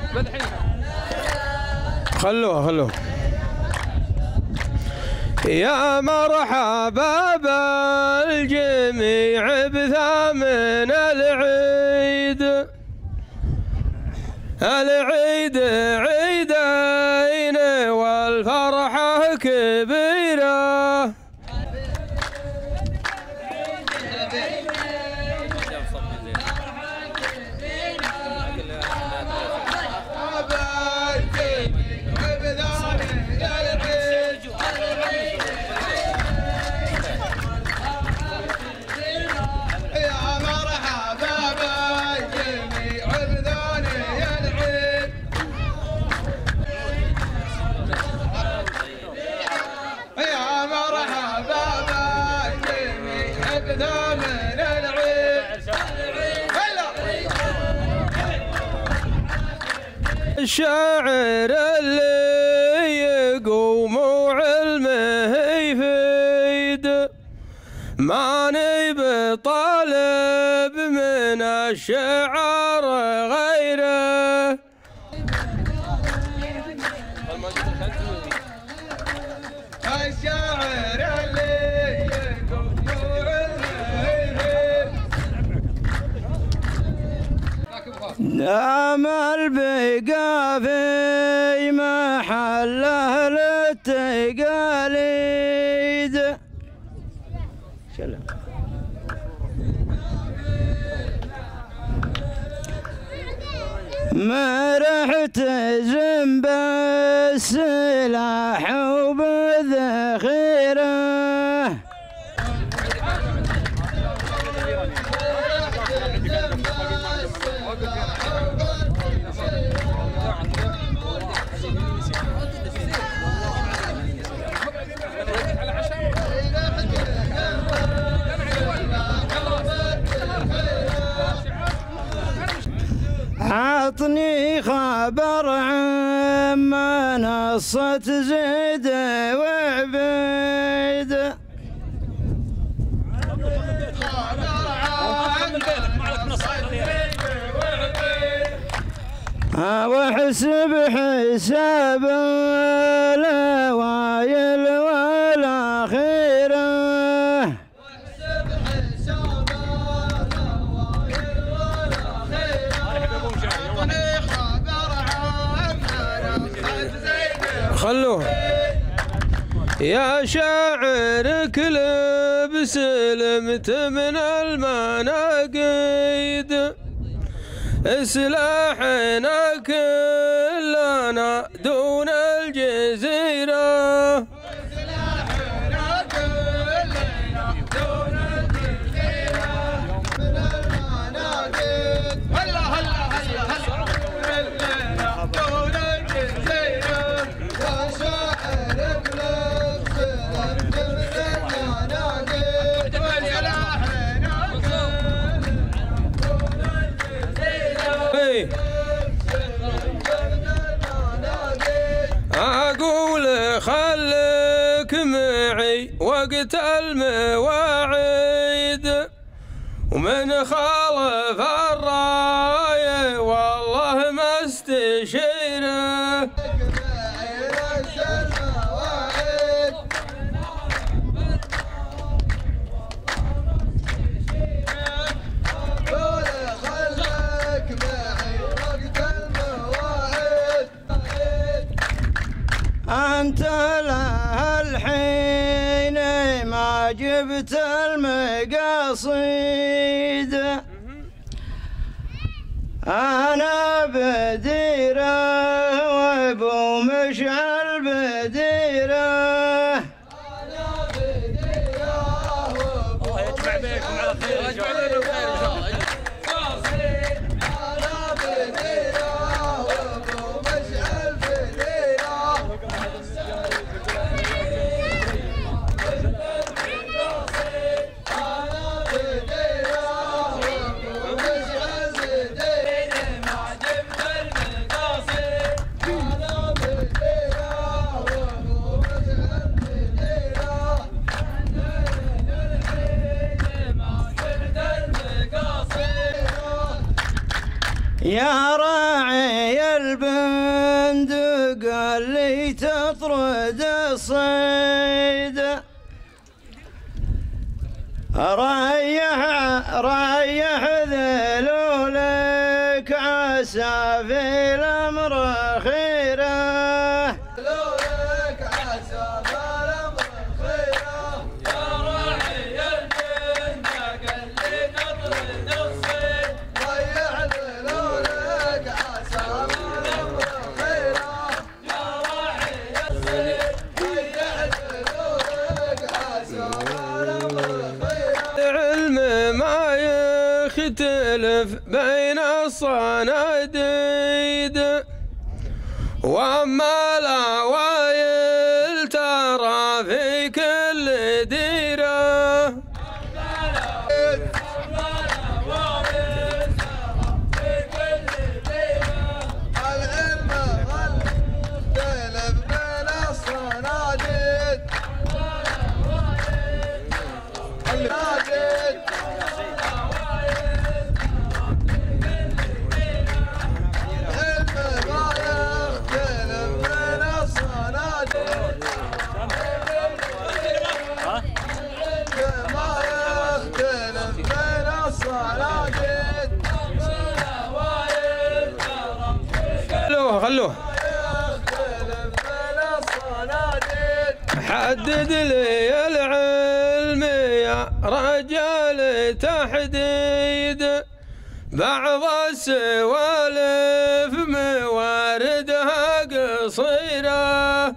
خلوها يا مرحبا بالجميع بثامن العيد عيدين والفرحة كبيرة الشاعر اللي يقوم وعلمه يفيد ماني بطالب من الشعر غيره الشاعر اللي يقوم وعلمه يفيد نامل بقى في محله للتقاليد ما رح تزم بالسلاح وبالذخيره عطني خبر عن منصة زيد وعبيد واحسب حساب الاوائل والاخيره خلوه يا شاعر كلب سلمت من المناقيد سلاحنا كلنا دون الجزيرة سلاحنا كلنا دون الجزيرة من المناقيد هلا هلا هلا هلا كلنا دون الجزيرة يا شاعر كلب سلمت من المناقيد سلاحنا أقول خلك معي وقت المواعيد ومن خالف الراية والله ما استشيره أنت لها الحين ما جبت المقاصيد أنا بديرة وأبو مشعل بديرة أنا بديرة وأبو مشعل بديرة يا راعي البيت الصيد ريح ذلولك عسى في الأمر خيره ذلولك عسى في الأمر خيره يا راعي الجندق اللي نطرد الصيد ريح ذلولك عسى في الأمر خيره يا راعي الصيد ريح ذلولك عسى في الأمر خيره العلم ما يختلف بين الصناديد واما الاوائل ترى في كل ديره العلم يختلف بين الصناديد خلوه حدد لي العلم يا رجال تحديد بعض السوالف مواردها قصيره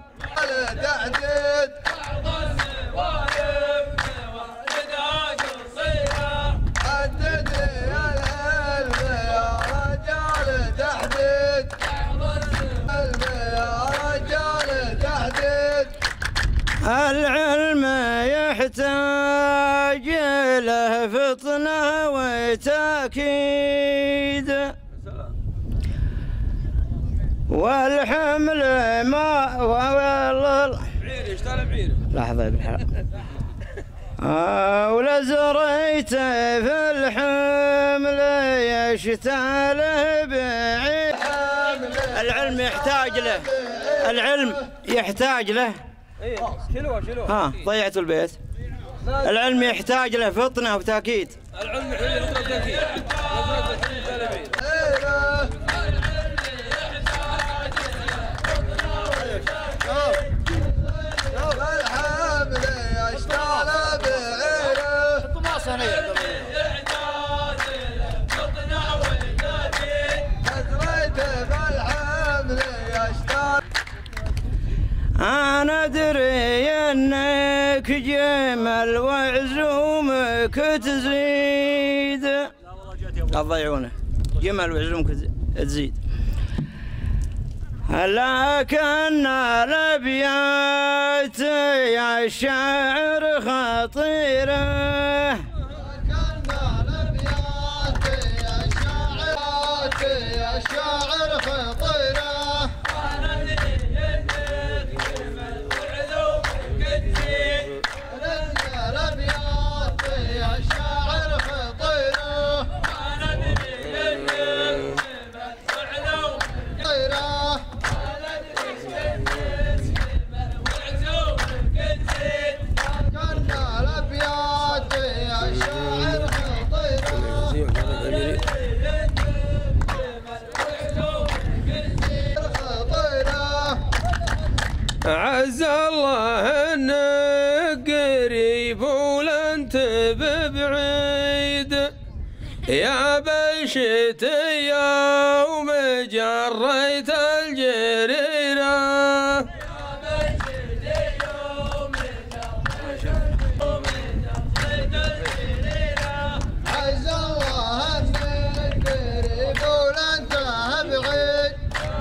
العلم يحتاج له فطنة وتأكيد والحمل ما لحظة بالحق ولا زريت في الحمل يشتاله بعيد العلم يحتاج له شيلوه ها ضيعتوا البيت العلم يحتاج له فطنة وتأكيد العلم يحتاج له تأكيد أنا أدري أنك جمل وعزومك تزيد لا تضيعونه جمل وعزومك تزيد لكن الأبيات يا الشاعر خطيرة عز الله انك قريب ولا انت ببعيد يا بشت يوم جريت الجريره عز الله انك قريب ولا انت بعيد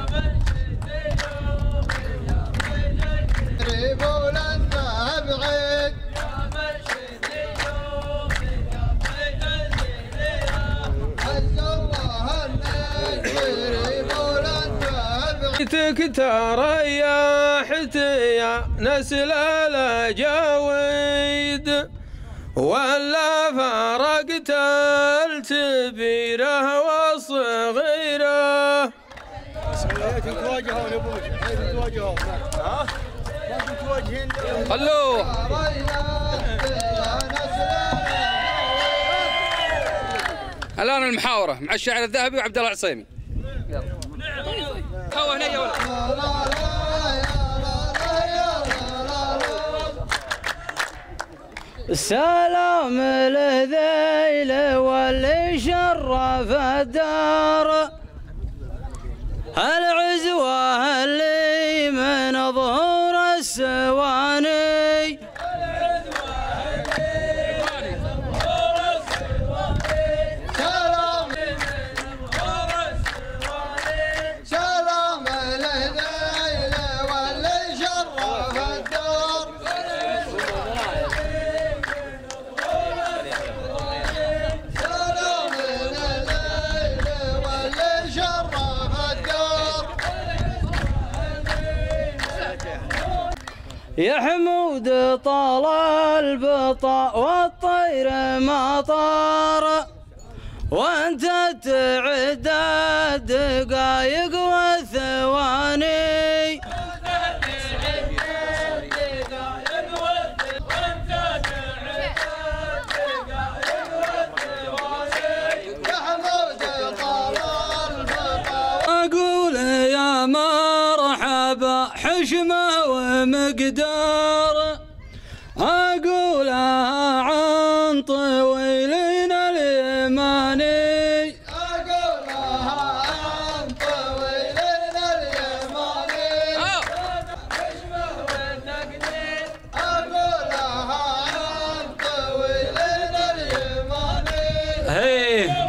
بيتك تريحت يا نسل الاجاويد ولا فرقت الكبيره والصغيره. تواجهون يا ابوي تواجهون. خلوه. الآن المحاورة مع الشاعر الذهبي وعبد الله العصيمي. يلا. هو هنا يا ولد. السلام لذيل واللي شرف الدار، العزوة اللي من ظهور السواني، سلام لذيل واللي شرف الدار، سلام لذيل واللي شرف الدار. يا حمود طال البطا والطير ما طار، وانت تعد الدقايق والثواني، اقول يا مرحبا حشمه ومقدار، اقولها عن طويلين اليماني، أقولها عن طويلين اليماني، أقولها عن طويلين اليماني.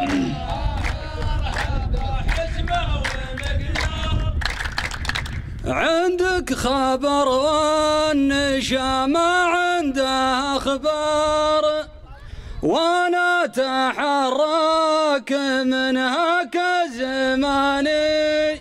عندك خبر والنشا ما عنده اخبار، وانا اتحرك من هاك زماني،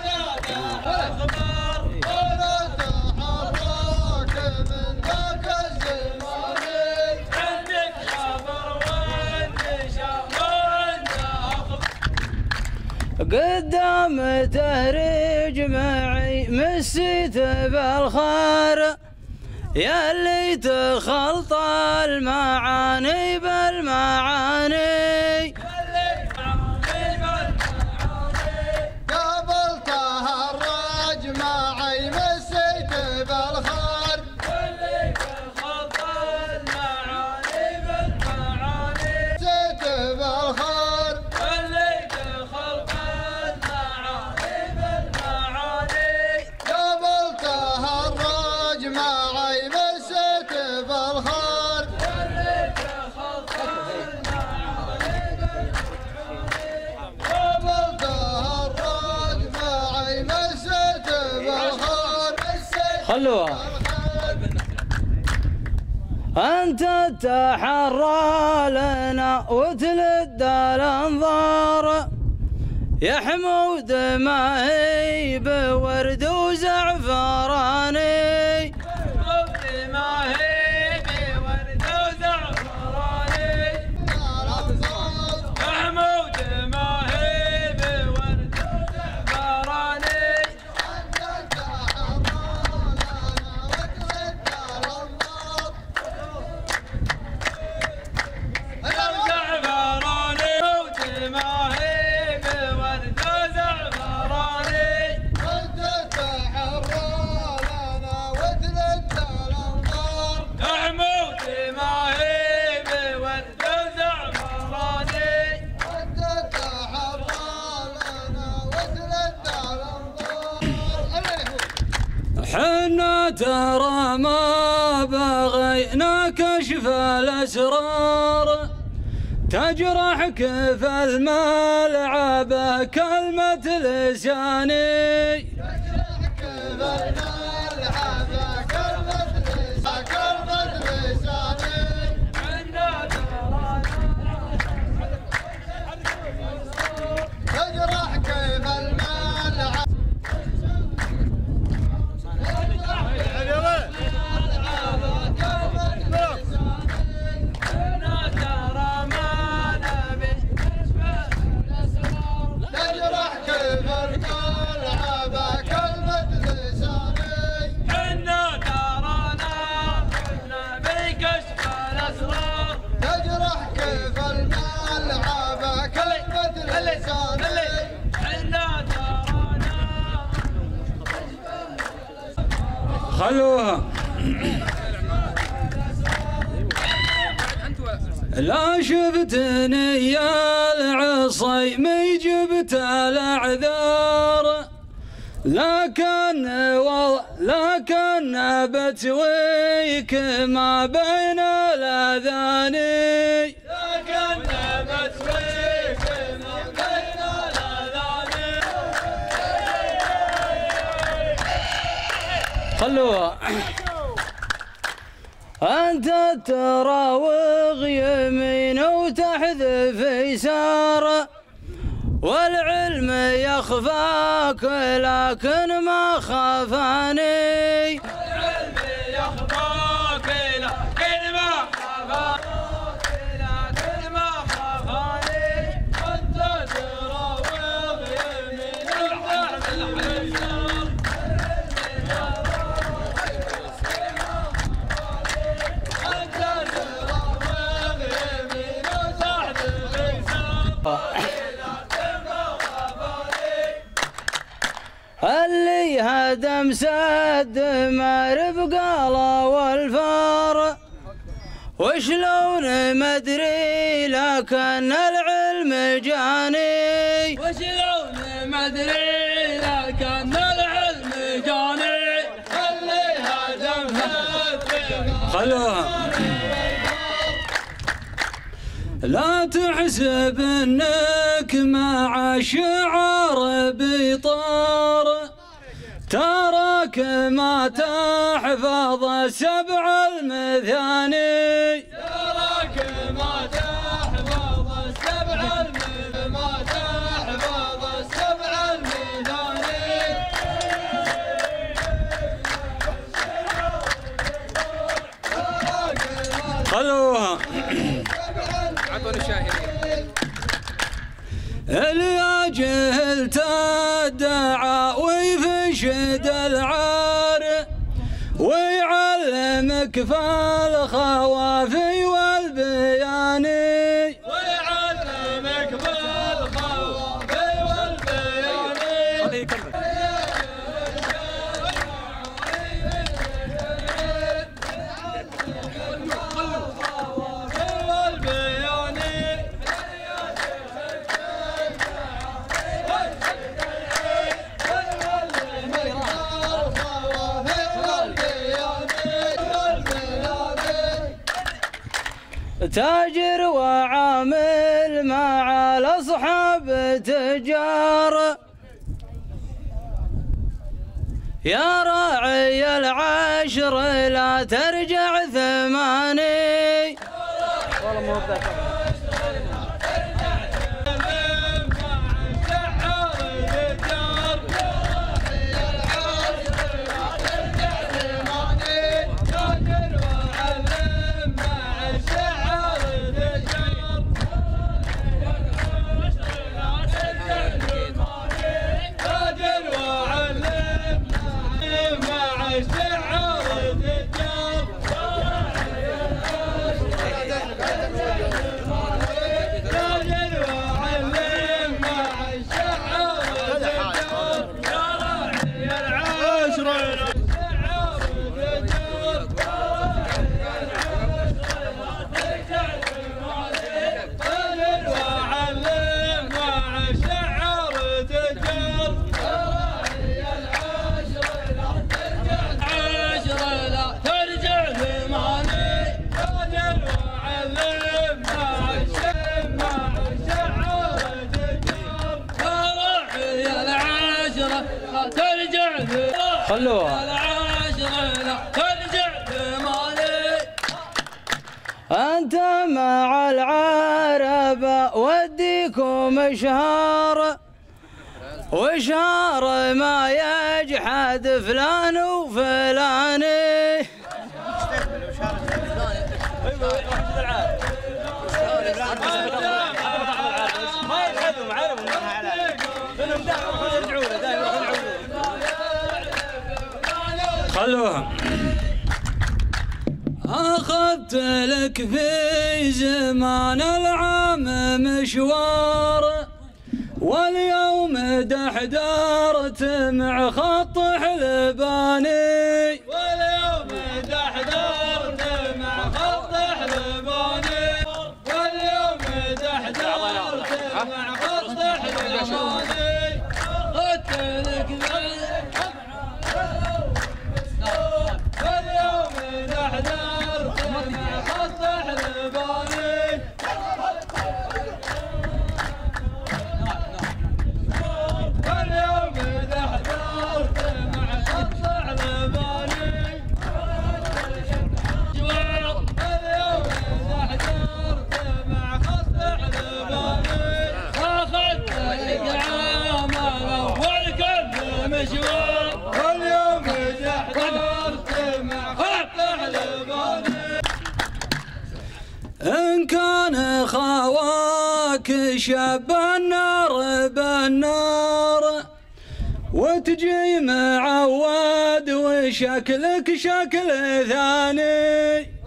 قدام تهريج معي مسيت بالخير، ياللي تخلط المعاني بالمعاني، قبل تهرج معي مسيت بالخير، تخلط المعاني بالمعاني، مسيت بالخير، قبل تهرج معي مسيت بالخير، قبل تهرج معي مسيت بالخير. خلوها. انت تحرى لنا وتلد الانظار، يا حمود ما هي بورد وزعفراني، حمود ما هي بورد وزعفراني، حمود ما هي بورد وزعفراني، حنا ترى ما بغينا كشف الأسرار، تجرحك في الملعب كلمة لساني، تجرحك في الملعب كلمة لساني، تجرحك في الملعب تجرحك في الملعب خلوها. لا شفتني يا العصيمي جبت الاعذار، لكن بتويك ما بين الاذاني، خلوها. أنت تراوغ يمين وتحذف يسار، والعلم يخفاك لكن ما خافاني، العلم يخفاك لكن ما خافاني، أنت تراوغ يمين وتحذف يسار. اللي هدم سد مارب قالا والفار، وشلون مدري لكن العلم جاني، وشلون مدري لكن العلم جاني، اللي هدم سد خلوها. لا تحسب انك مع شعار بيطار، تراك ما تحفظ سبع المثاني، تراك ما تحفظ سبع الميداني. خلوها. اللي جهلت الدعاء ويفشد العار، ويعلمك في الخوافي والبياني، ويعلمك بالخوافي والبياني. تاجر وعامل مع الأصحاب تجار، يا راعي العشر لا ترجع ثماني. خلوها. أنت مع العرب وديكم شهار، وشهر ما يجحد فلان وفلاني. خلوها. أخذت لك في زمان العام مشوار، واليوم دحدرت مع خط حلباني. مشوار واليوم حضرت مع الباني. إن كان خواك شب النار بالنار وتجي معود وشكلك شكل ثاني.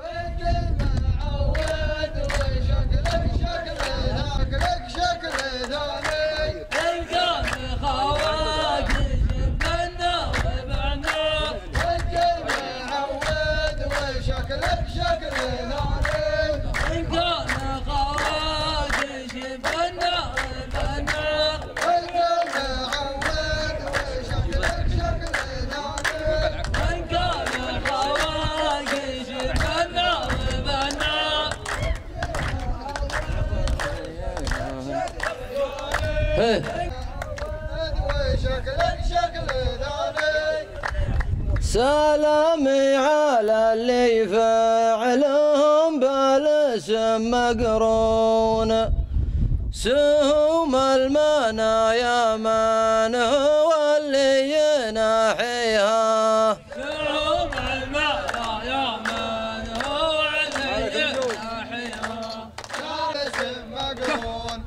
سلامي على اللي فعلهم بالاسم مقرون سهم المنايا من هو اللي يناحيها. سهم المنايا من هو اللي يناحيها. بالاسم مقرون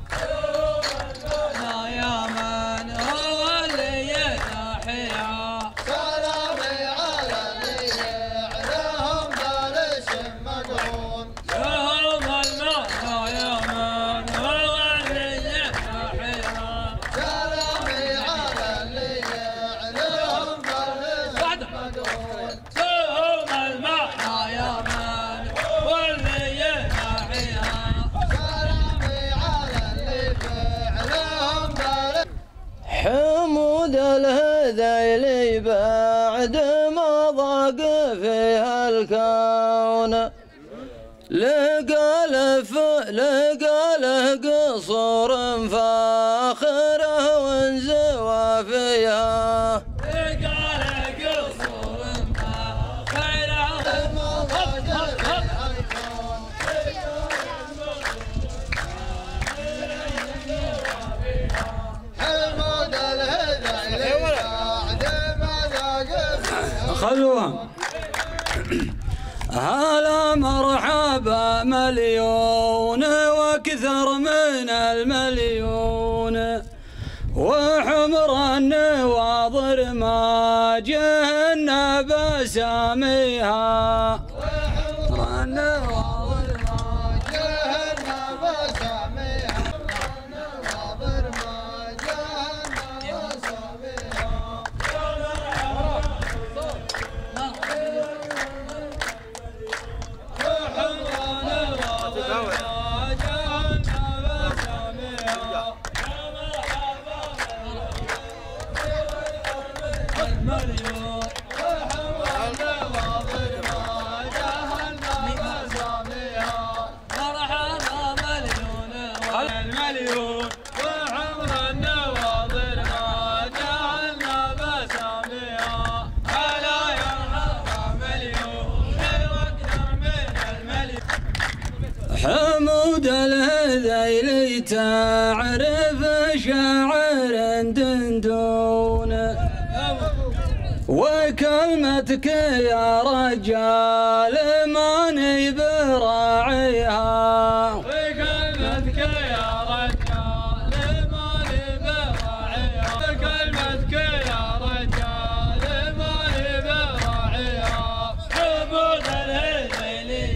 حمود الهذيلي بعد ما ضاق فيها الكون لقى له قصور فاخره وانزوى فيها. خلوها هلا مرحبا مليون واكثر من المليون وحمر النواظر ما جهنا بساميها. حمود الهذيلي تعرف شاعر دندون وكلمتك يا رجال ماني براعيها. وكلمتك يا رجال ماني براعيها. وكلمتك يا رجال ماني براعيها. حمود الهذيلي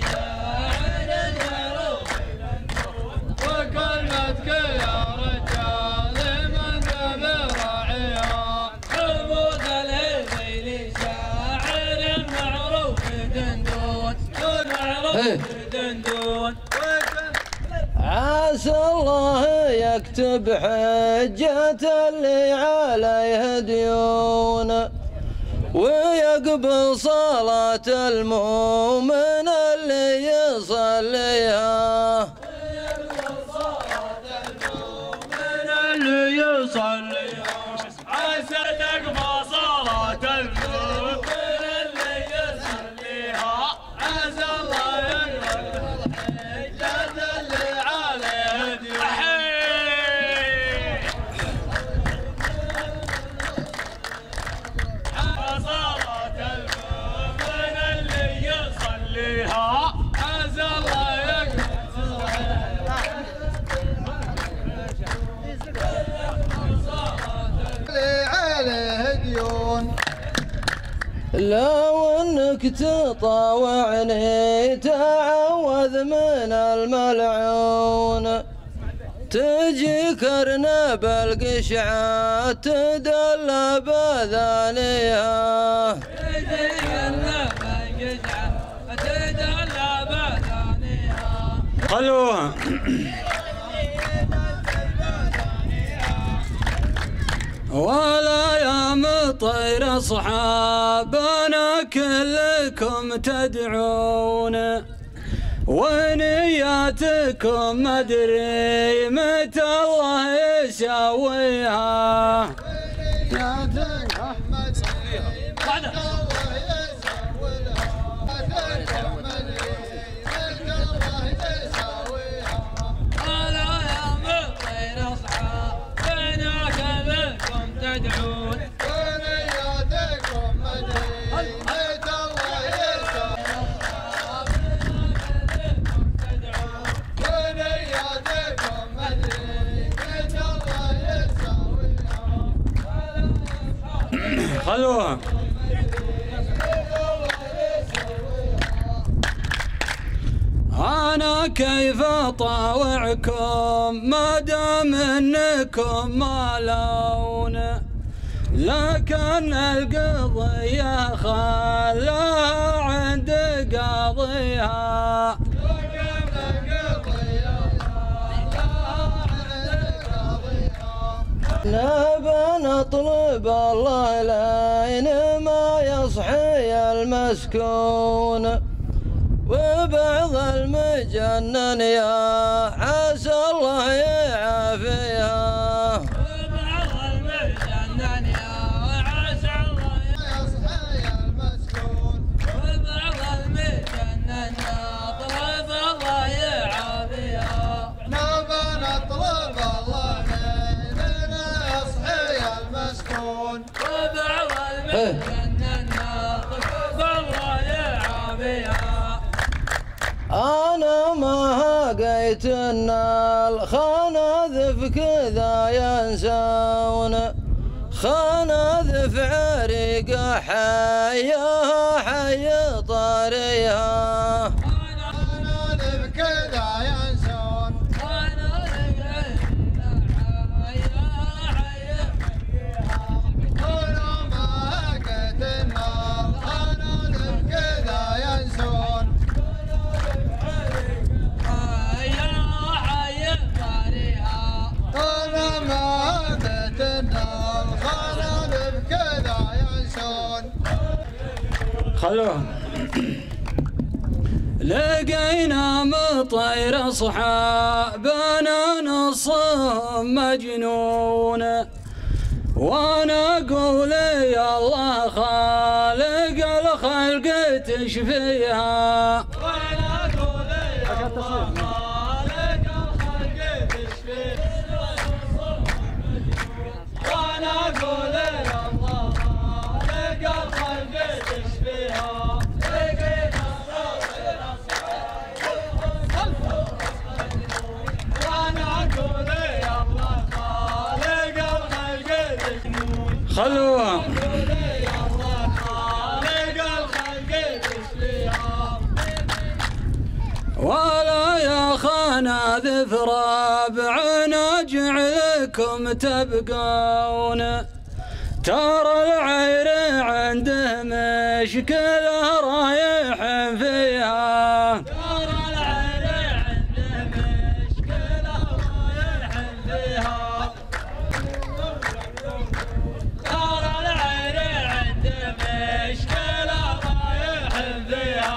وكلمتك يا رجال ماني براعيها. حمود الهذيلي شاعر معروف دندون دندون. عسى الله يكتب حجة اللي عليه ديون ويقبل صلاة المؤمن اللي يصليها. عسى تقبل صلاة المؤمن اللي يصليها. عسى الله يقبل حجة اللي عليه ديون. مليون. لو انك تطاوعني تعوذ من الملعون، تجيك ارنب القشعة تدلى بذانيها. خلوها. ولا يا مطير اصحابنا كلكم تدعون، ونياتكم مدري متى الله يسويها. خلوها. أنا كيف أطاوعكم ما دام إنكم مالون، لكن القضية خلاها عند قاضيها. نبى نطلب الله لين ما يصحي المسكون، وبعض المجنن يا عسى الله يعافيها. وبعض المجنن يا عسى الله يصحي المسكون، وبعض المجنن يا طلب الله يعافيها. نبى نطلب الله ليلنا يصحي المسكون، وبعض المجنن يا طلب الله يعافيها. أنا ما هقيت إن الخناذف كذا ينسون، خناذف عريقة حياها حي طاريها. خناذف كذا ينسون، خناذف عريقة حياها حي طاريها. أنا ما هقيت إن الخناذف كذا ينسون، خلوهم. لقينا مطير اصحابنا نصهم مجنون، وانا اقول يا الله خالق الخلق تشفيها. وانا اقول يا الله خالق الخلق تشفيها. وانا اقول يا الله خالق الخلق تشفيها. وانا اقول يا الله خالق الخلق تشفيها. خلوها. ولا يا خناذف رابعنا جعلكم تبقون، ترى العير عنده مشكلة رايح فيها. ترى العير عنده مشكلة رايح فيها. ترى العير عنده مشكلة رايح فيها.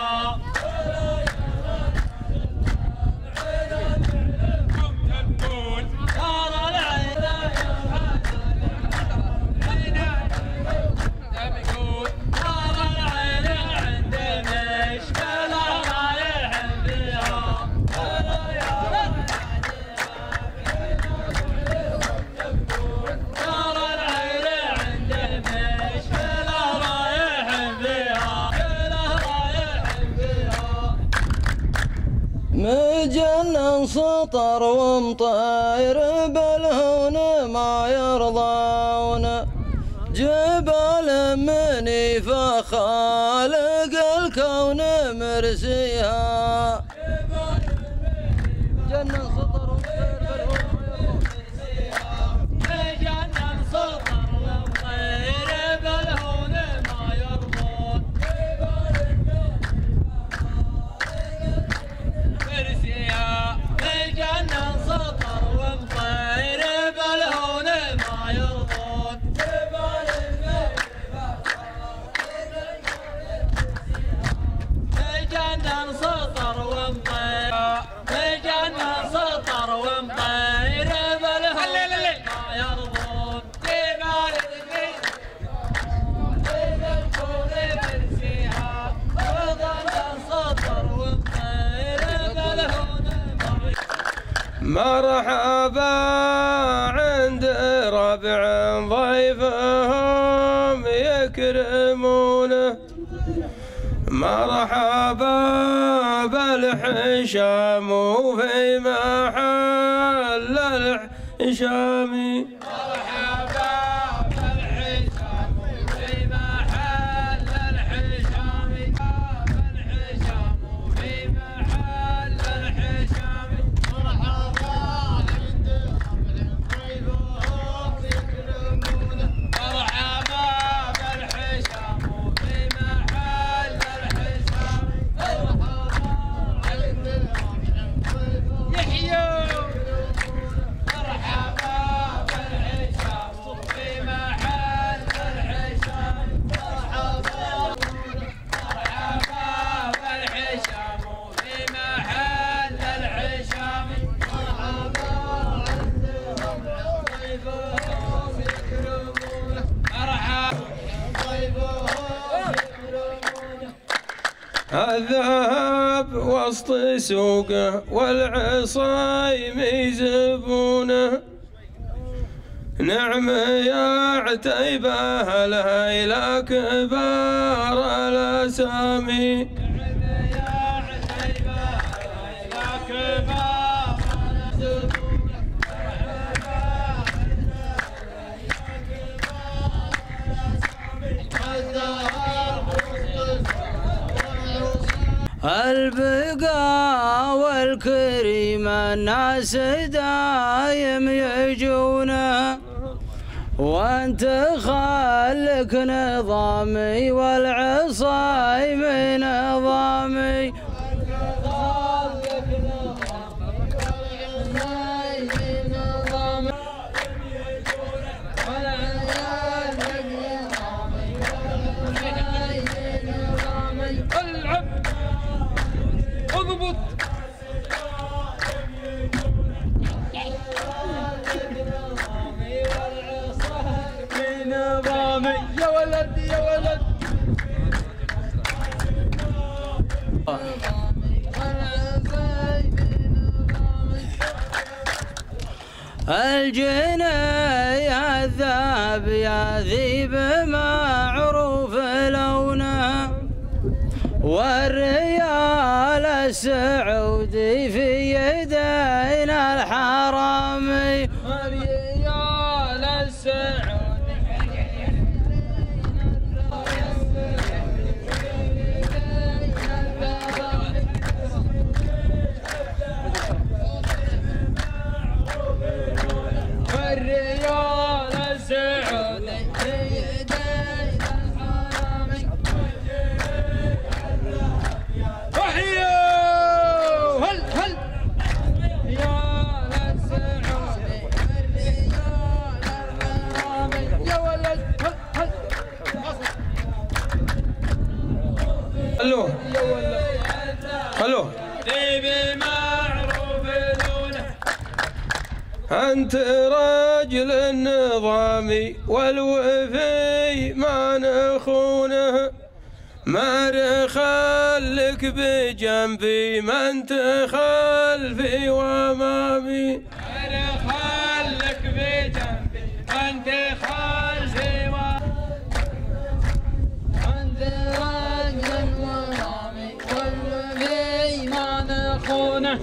مجنن سطر ومطير بالهون ما يرضون، جبال مني فخالق الكون مرسيها جنن سطر جنن سطر ومطير بالهون ما يرضون مرسيها جنن سطر ومطير بالهون ما يرضون جنن سطر ومطير جنن سطر ومطير بالهون ما يرضون جبال الكون مرسيها جنن سطر ومطير بالهون مرحبا عند ربع ضيفهم يكرمونه مرحبا بالحشام وفي محل الحشام مرحبا بالحشام في محل الحشام بالحشام في محل الحشام مرحبا عند ضيفهم يكرمونه مرحبا بالحشام في محل الحشام مرحبا عند ضيفهم يحيوا مرحبا بالحشام في محل الحشام مرحبا بالحشام في محل الحشام مرحبا عندهم ضيفهم يكرمونه مرحبا ضيفهم يكرمونه الذهب وسط سوقه والعصايم يزبونه نعم يا عتيبة الهيلة كبار الأسامي يا عتيبة يا كبار الزبون البقاء والكريم الناس دايم يجونه وانت خلك نظامي والعصايم نظامي العب اضبط نظامي يا ولد يا ولد الجنيه الذهب يا ذيب معروف لونه والريال السعودي في يدينا الحرامي الريال السعودي الريال السعودي في يدينا الحرامي وحيو هل هل ريال السعودي الريال الحرامي يا ولد هل هل الو الو طيب معروف لونه أنت رجل النظامي والوفي ما نخونه ما رخلك بجنبي ما انت خلفي وامامي خلك بجنبي انت خلفي انت رجل ورامي والوفي ما نخونه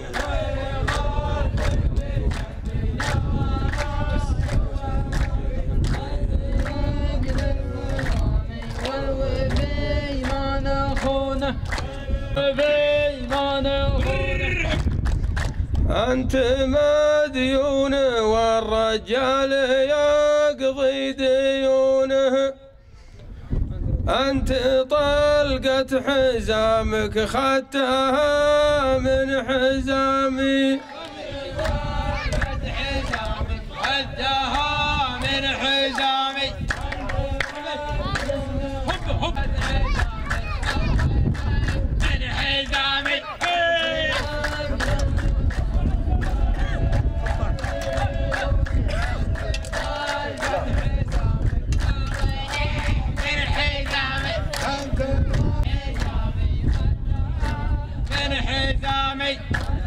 يستحقونه بإيمان أخونه أنت مديون والرجال يقضي ديونه أنت طلقة حزامك خدتها من حزامي خدتها من حزامي من حزامي من حزامي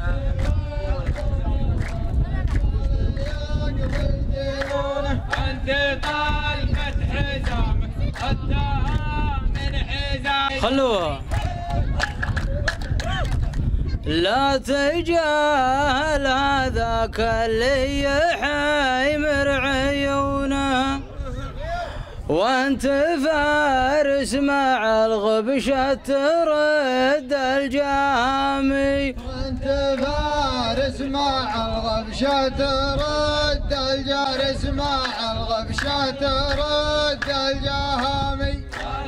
أنت طالبة حزامك خدتها من حزامي خلوها لا تجاهل هذاك اللي يحيمر عيونه وانت فارس مع الغبشة ترد الجامي وانت فارس مع الغبشة ترد الجارس مع الغبشة ترد الجهامي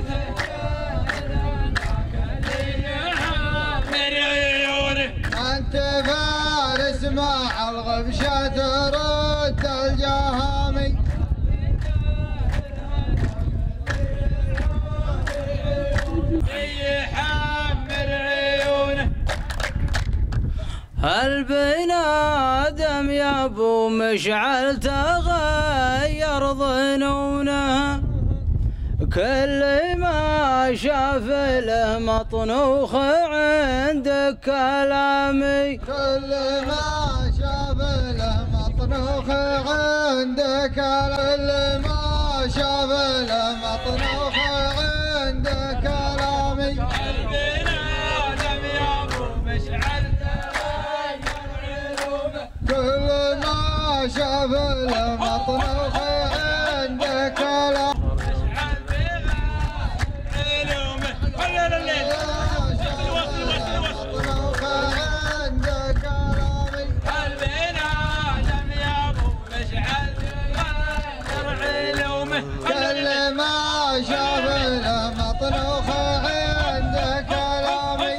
انت فارس مع الغبشة ترد الجهامي البنادم يا ابو مشعل تغير ظنونه كل ما شاف له مطنوخ عندك كلامي كل ما شاف له مطنوخ عندك كل ما شاف له مطنوخ عندك كلامي كل ما شاف له مطنوخ عندك كلام كل ما شاف له مطنوخ عندك كلامي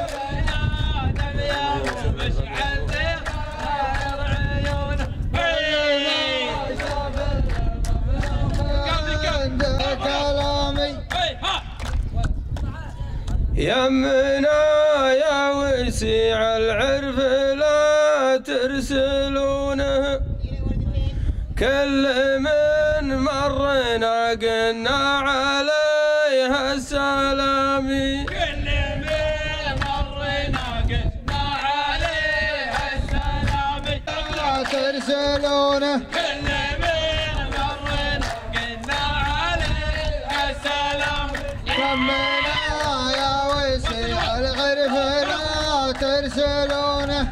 يمنا يا وسيع العرف لا ترسلونه كل من مرنا قلنا عليها السلامي كل من مرنا قلنا عليها السلامي لا ترسلونه كل من مرنا قلنا عليها السلام طمنا يا وسيع العرف لا ترسلونه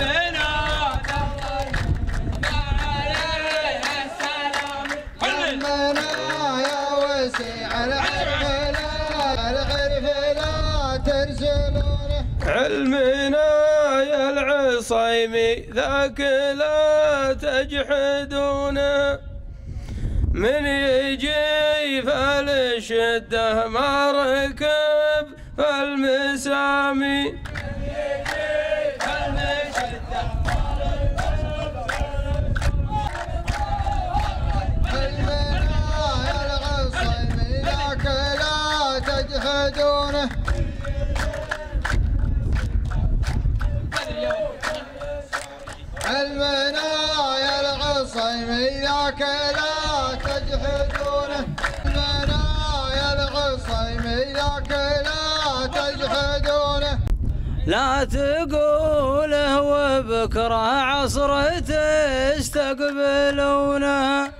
طمنا يا وسيع العرف لا ترسلونه علمنا يا العصيمي ذاك لا تجحدونه من يجي فالشده ما ركب فالمسامي تجحدونه المنايا العصيمي ذاك لا تجحدونه المنايا العصيمي ذاك لا تجحدونه لا تقوله وبكره عصر تستقبلونه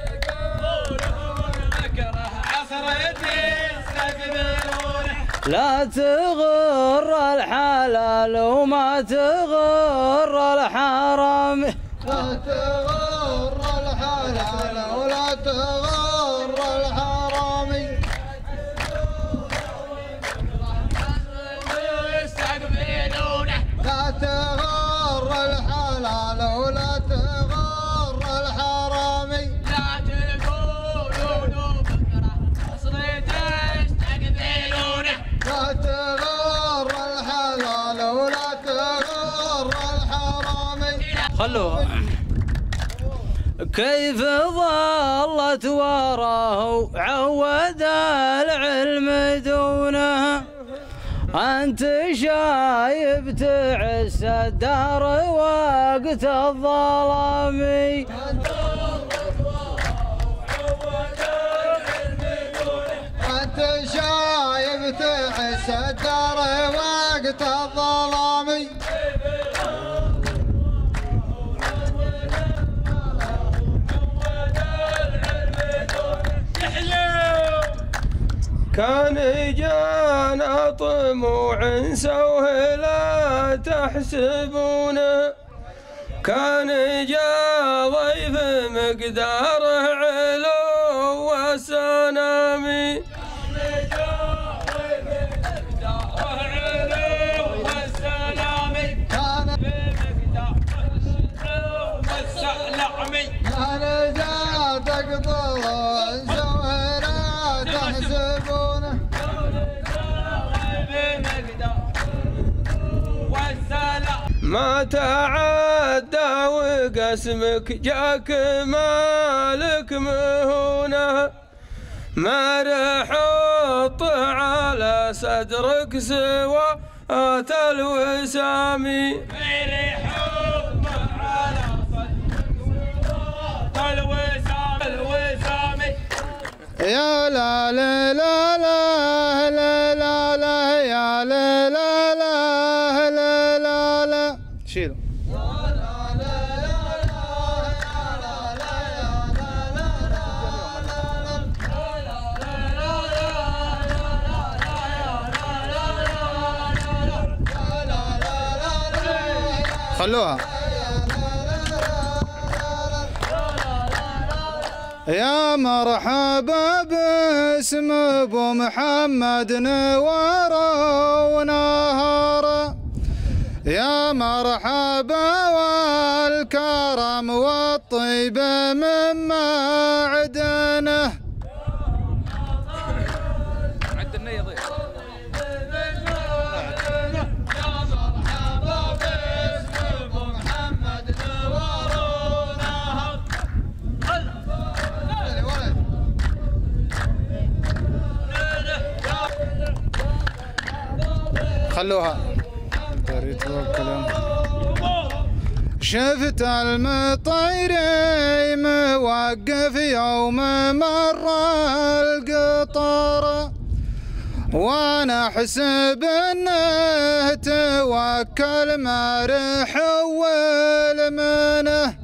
لا تغر الحلال وما تغر الحرام لا تغر الحلال ولا تغر الحرام خلوها. كيف ظلت وراه عود العلم دونه، أنت شايب تعس الدار وقت الظلام. أنت شايب تعس الدار وقت الظلام. كان جانا طموع سوه لا تحسبونه، كان جا ضيف مقداره علو وسنامي. كان جا تقطر سوه لا تحسبونه، ما تعدى وقسمك جاك مالك مهونه، ما رحط على صدرك سوى الوسامي. يا لا لا لا لا لا لا لا يا لا لا لا لا لا لا شيله. خلوها. يا مرحبا باسم ابو محمد نوار ونهار، يا مرحبا والكرم والطيب من معدنه. خلوها. شفت المطيري موقف يوم مر القطار، وانا احسب انه توكل ما رحول منه.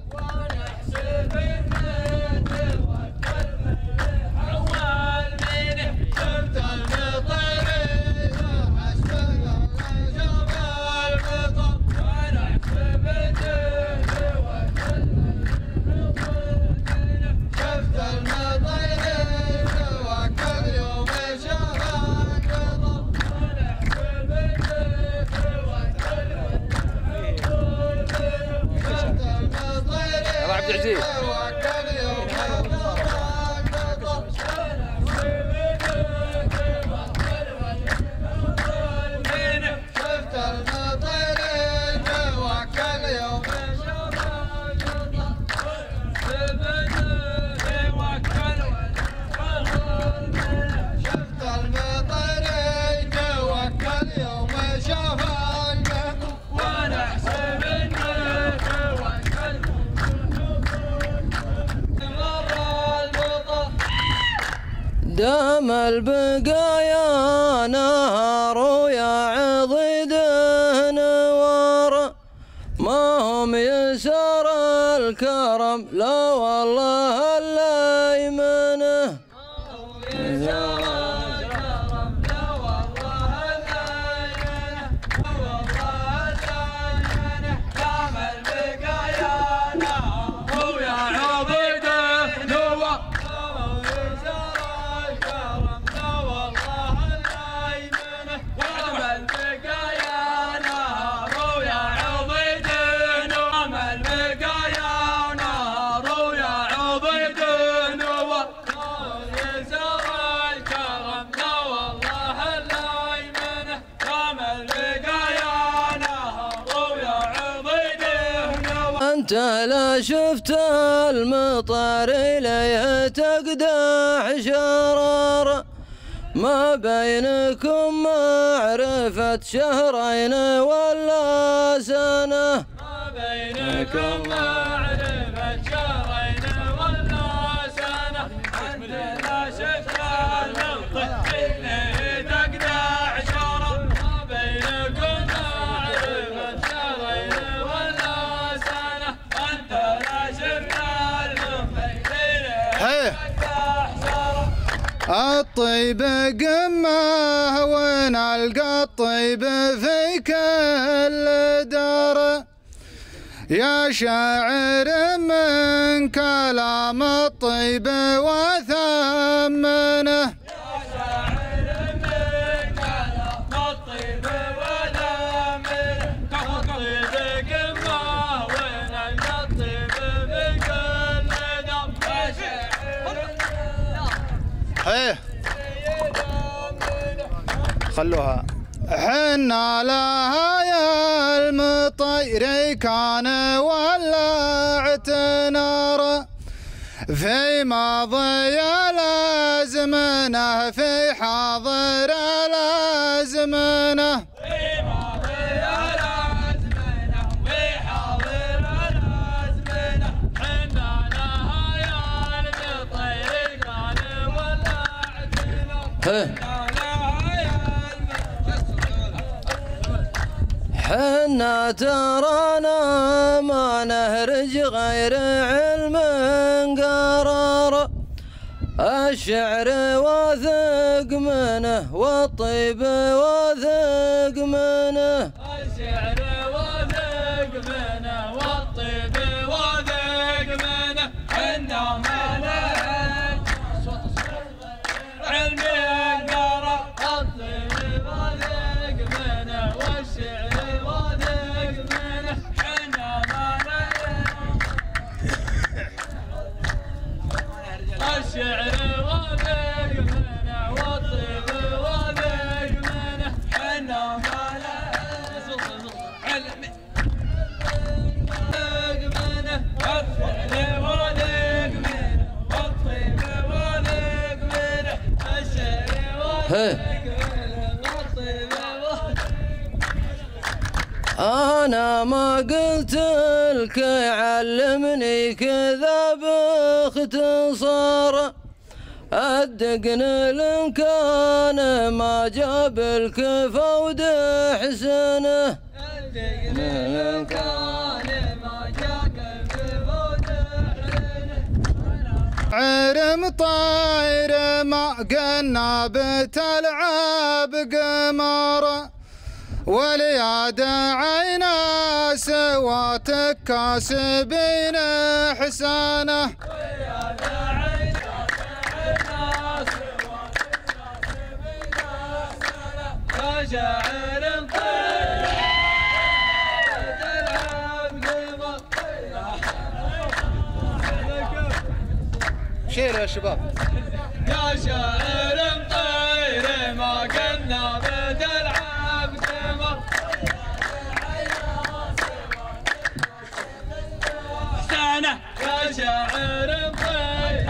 دام البقايا نهار ويا عضد نوار، ما هم يسار الكرم لا والله الا يمنه. انت لا شفت المطر اليه تقدح شرار، ما بينكم معرفة شهرين ولا سنة، ما بينكم معرفة شهرين ولا سنة، انت لا شفت المطر اليه تقدح شرار، ما بينكم معرفة شهرين ولا سنة، انت لا شفت المطر اليه تقدح شرار. الطيب قمه ونلقى الطيب في كل دار، يا شاعر من كلام الطيب وثمنه، يا شاعر من كلام الطيب وثمنه، كالطيب قمه ونلقى الطيب في كل دار، يا شاعر خلوها. حنا لها يا المطير كان ولعت نار، في ماضي الازمنه في حاضر الازمنه، في ماضي الازمنه في حاضر الازمنه، حنا لها يا المطير كان ولعت نار. حنا ترانا ما نهرج غير علم قرار، الشعر واثق منه والطيب واثق منه، الشعر واثق منه والطيب واثق منه، حنا ما نهرج علم قرار، الطيب واثق منه والشعر واثق منه، حنا ما نهرج الشعر واثق منه والطيب واثق منه، حنا ما نهرج علم واثق منه والشعر واثق منه والطيب واثق منه، الشعر واثق منه والطيب واثق. أنا ما قلت لك علمني كذا باختصار، الدقن الإمكان ما جاب الكفى ودحسنه، الدقن الإمكان ما جاب الكفى ودحسنه، عرم طاير ما قلنا بتلعب قمار، والياد عينا سواتك كاسبين حسانه، يا شاعر طيب تلعب قمر. شير يا شباب. يا شاعر طير ما كنا بتلعب قمر، سنة يا شاعر طير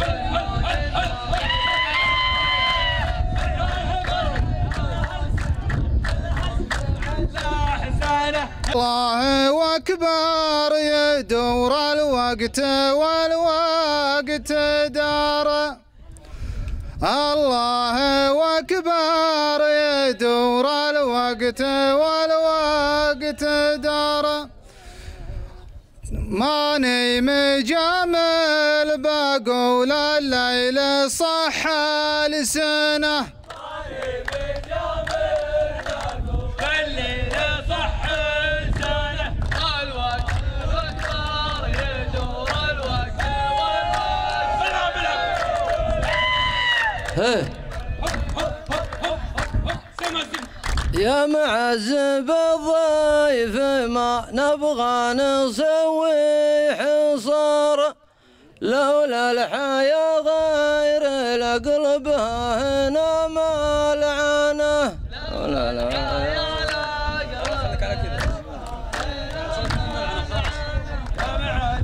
الله أكبر يدور الوقت والوقت دار، الله أكبر يدور الوقت والوقت دار، ماني مجامل بقول الليل صح لسنه، يا معزب الضيف ما نبغى نسوي حصار، لولا الحياة غير لقلبها هنا ملعنة، لولا الحياة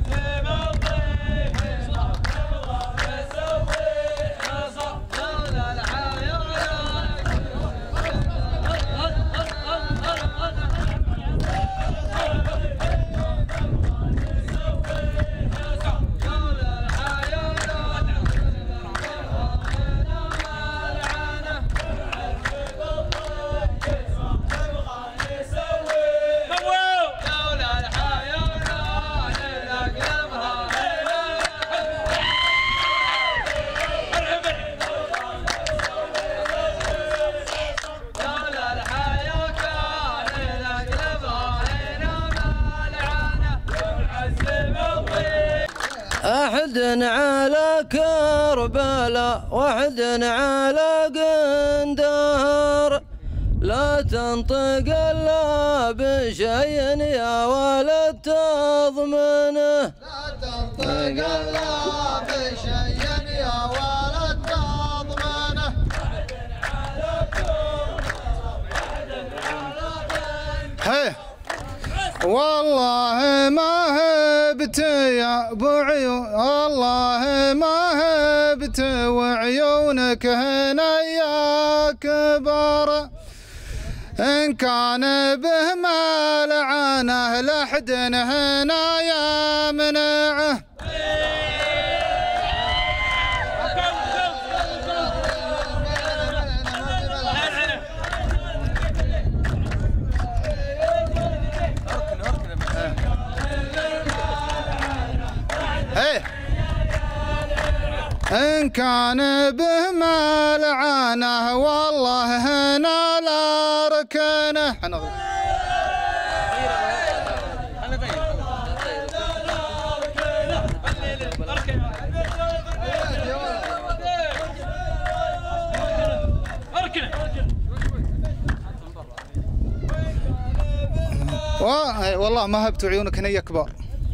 وحد على كربلاء وحد على قندهر لا تنطق الا بشيء يا ولد تضمنه لا تنطق الا بشيء يا ولد تضمنه هي والله ما هبت يا ابو عيون والله ما هبت وعيونك هنا يا كبر إن كان به ما لعنه لحد هنا يمنعه إن كان به ما لعنه والله هنا لا ركنه والله ما هبت عيونك هنا يكبر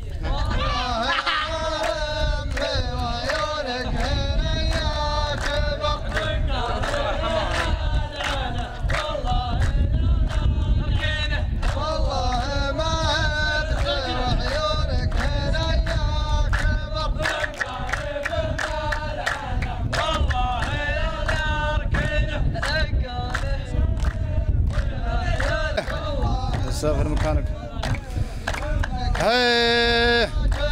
سافر مكانك هي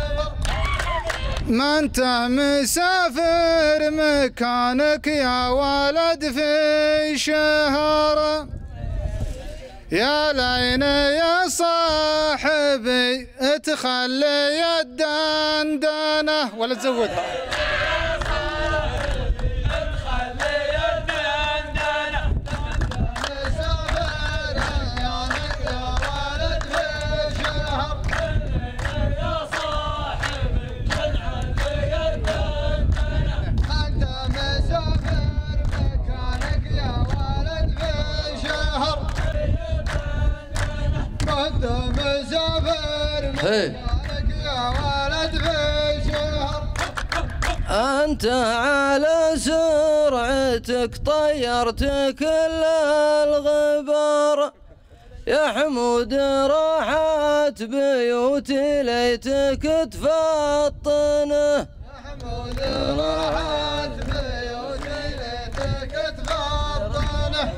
ما انت مسافر مكانك يا ولد في شهر يا لين يا صاحبي تخلي الدندنه ولا تزودها أنت على سرعتك طيرت كل الغبار يا حمود راحت بيوتي ليتك تفطنه يا حمود راحت بيوتي ليتك تفطنه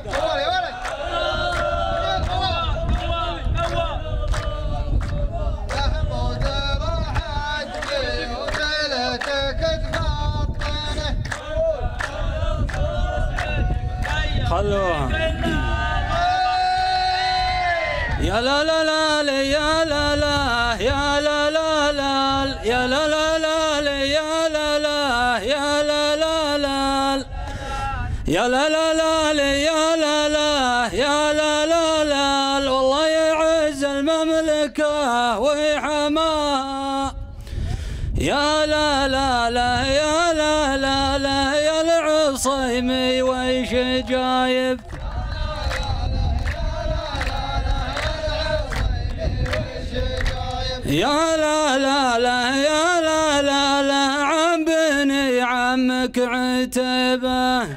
خلوها يا لا لا لا يا لا لا يا لا لا لا يا لا لا لا يا لا لا يا لا لا لا يا لا لا لا يا لا لا يا لا لا لا والله يعز المملكة وحماها يا لا لا لا يا لا لا لا يا العصيمي ويش جايب يا لا لا لا يا لا لا لا عم بني عمك عتبه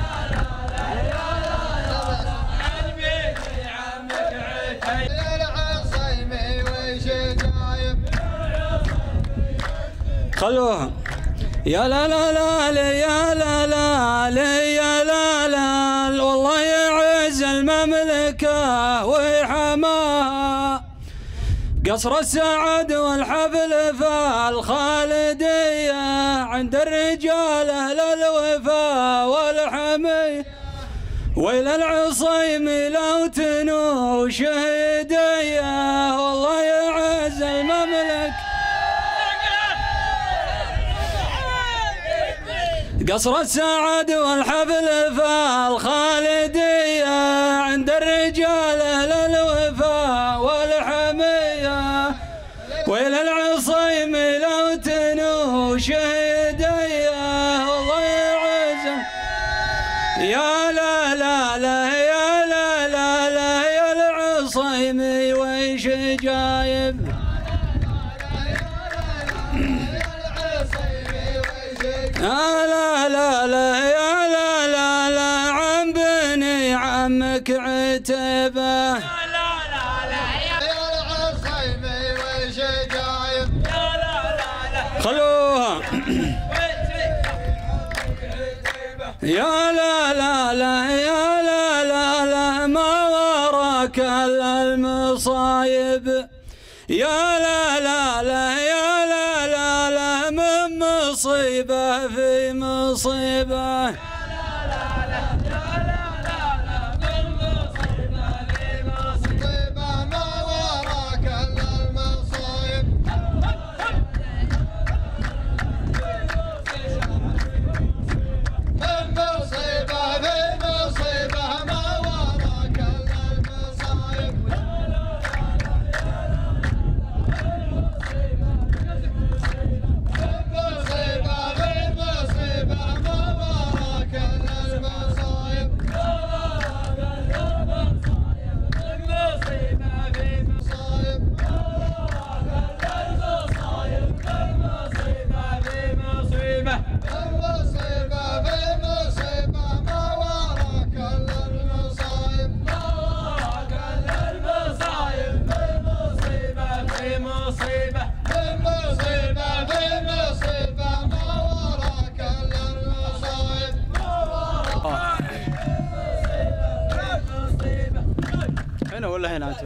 خلوها يا لا لا لا يا لا لا يا لا لا والله يعز المملكة وحماها قصر السعد والحفل فالخالدية عند الرجال أهل الوفاء والحمية ويل العصيم لو تنو شهدية والله يعز المملكة قصر السعد والحفل فالخالدية عند الرجال أهل الوفاء والحمية ويل العصيم لو تنو شهدية عمك عتيبة. خلوها يا لا لا لا يا لا لا لا ما وراك الا المصايب. يا لا لا لا يا لا لا لا من مصيبة في مصيبة. هنا ولا هنا انت؟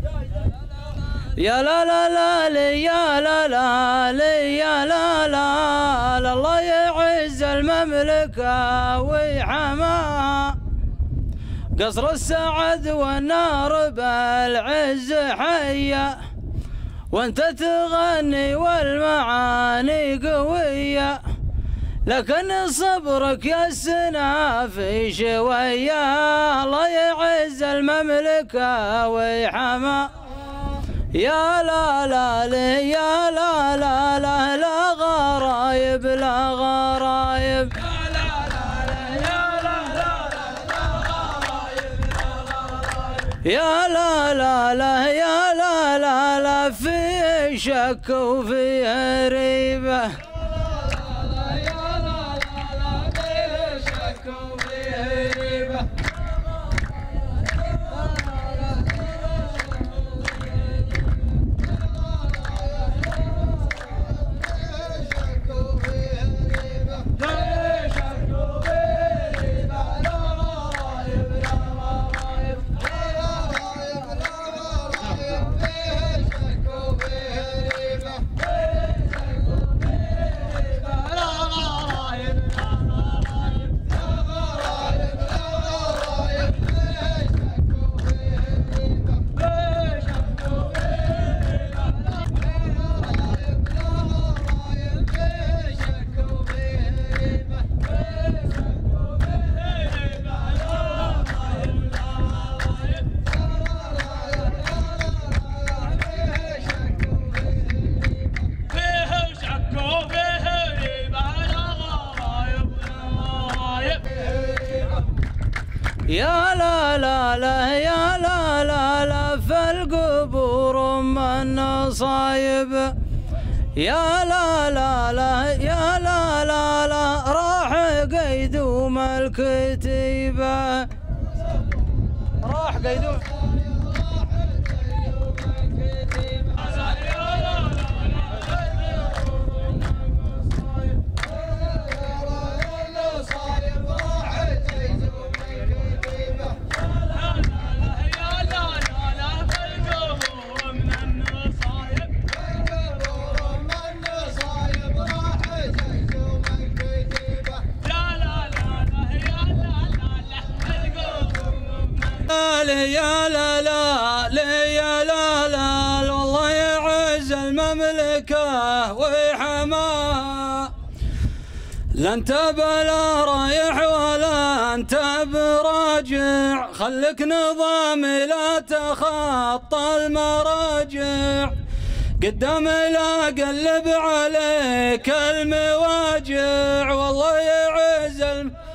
يا لا لا لا لي يا لا لا لي يا لا لا الله يعز المملكة ويحماها. قصر السعد والنار بالعز حية وانت تغني والمعاني قوية. لكن صبرك يا السنا في شوية الله يعز المملكة ويحمى. يا لا لا لي يا لا لا لا لا غرايب لا غرايب. يا لا لا لا يا لا لا لا في شك وفي ريبة. يا لا لا لا يا لا لا لا فالقبور من نصايب. يا لا لا لا يا لا لا لا راح قيدوم الكتيبة. راح قيدوم يا لا لا يا لا لا والله يعز المملكة ويحماها. لا انت بلا رايح ولا انت براجع خلك نظامي لا تخطى المراجع. قدام لا قلب عليك المواجع والله يعز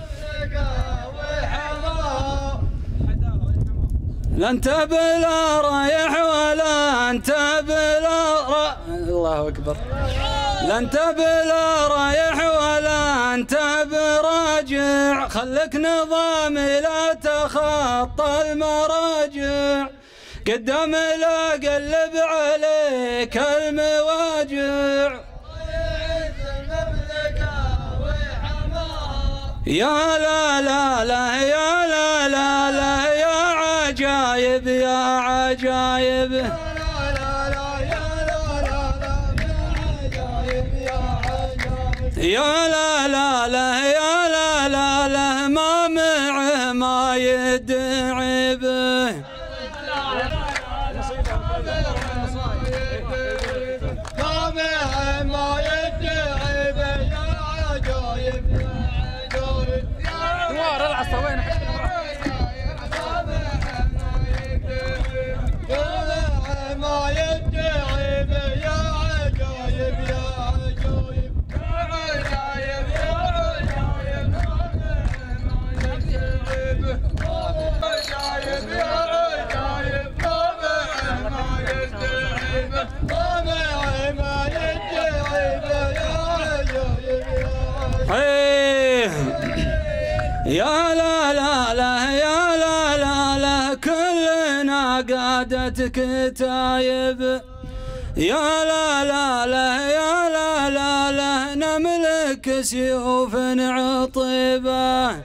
لا انت بلا رايح ولا انت بلا الله اكبر. لا انت بلا رايح ولا انت براجع، خلك نظامي لا تخطى المراجع، قدام لا قلب عليك المواجع. يا لا لا لا يا لا لا لا يا عجايب يا عجايب، يا لا لا لا يا لا لا لا ما معه ما يدعي به. يا لا لا لا يا لا لا لا كلنا قادة كتايب، يا لا لا لا يا لا لا لا نملك سيوف عطيبة.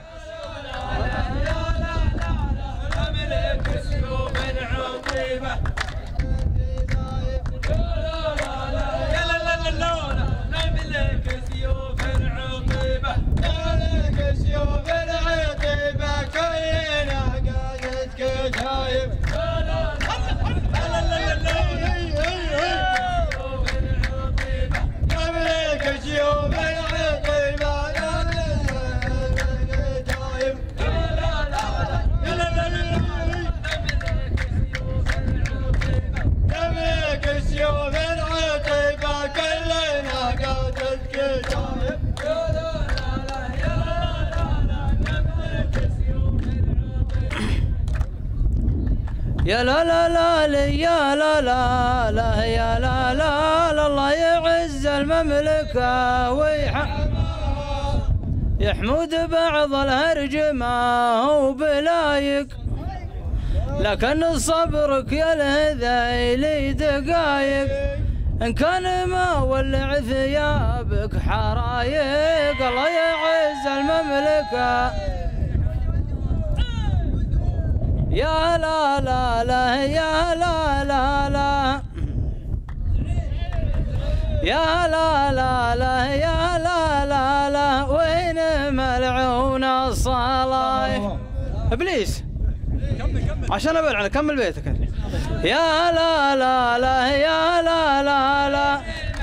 يا لا لا لا يا لا لا لا يا لا لا الله يعز المملكة يحمد بعض الهرج ما هو بلايق، لكن صبرك يا الهذيل دقايق، إن كان ما ولع ثيابك حرايق الله يعز المملكة. يا لا لا لا يا لا لا لا يا لا لا لا يا لا لا لا وين ملعون الصلاة ابليس عشان ابلعن كمل بيتك. يا لا لا لا يا لا لا لا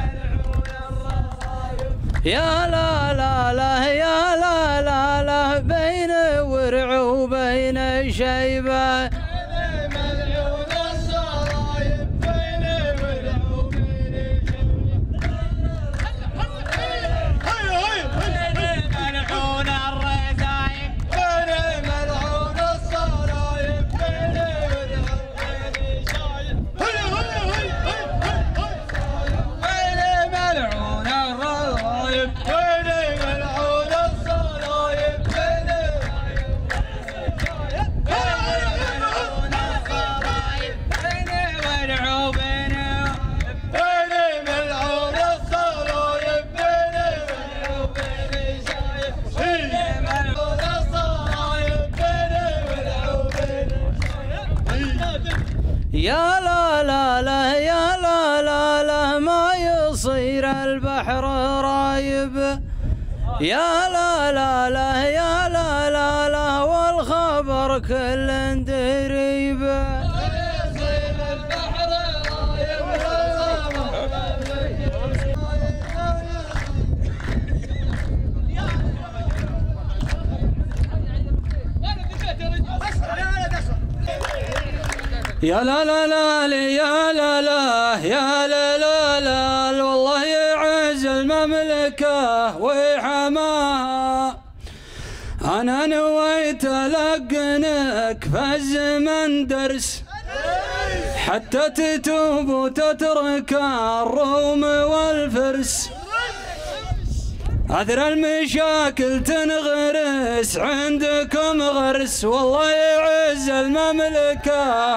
يا لا لا لا يا لا لا لا بين ورع وبين شيبة. يا لا لا لا يا لا لا لا ما يصير البحر رايب، يا لا لا لا يا لا لا لا والخبر كل دريب. يا لا لا لا يا لا لا يا لا لا لا والله يعز المملكة ويحماها، أنا نويت ألقنك في الزمن درس حتى تتوب وتترك الروم والفرس. أثر المشاكل تنغرس عندكم غرس والله يعز المملكة.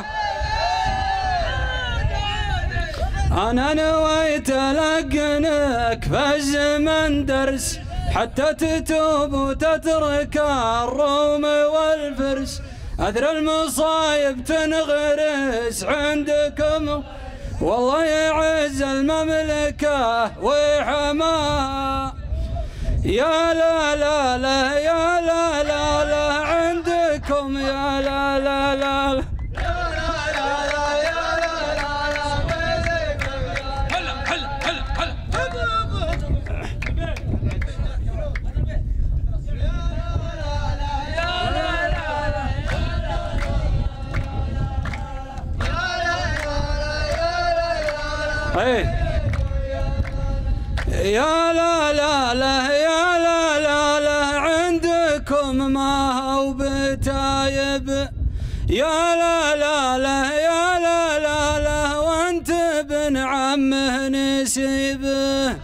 أنا نويت ألقنك في الزمن درس حتى تتوب وتترك الروم والفرس. أثر المصايب تنغرس عندكم والله يعز المملكة وحماها. يا لا لا لا يا لا لا لا عندكم يا لا لا لا. يا لا لا لا يا لا لا لا عندكم ما هو بتايب. يا لا لا لا يا لا لا لا وانت ابن عمه نسيبه.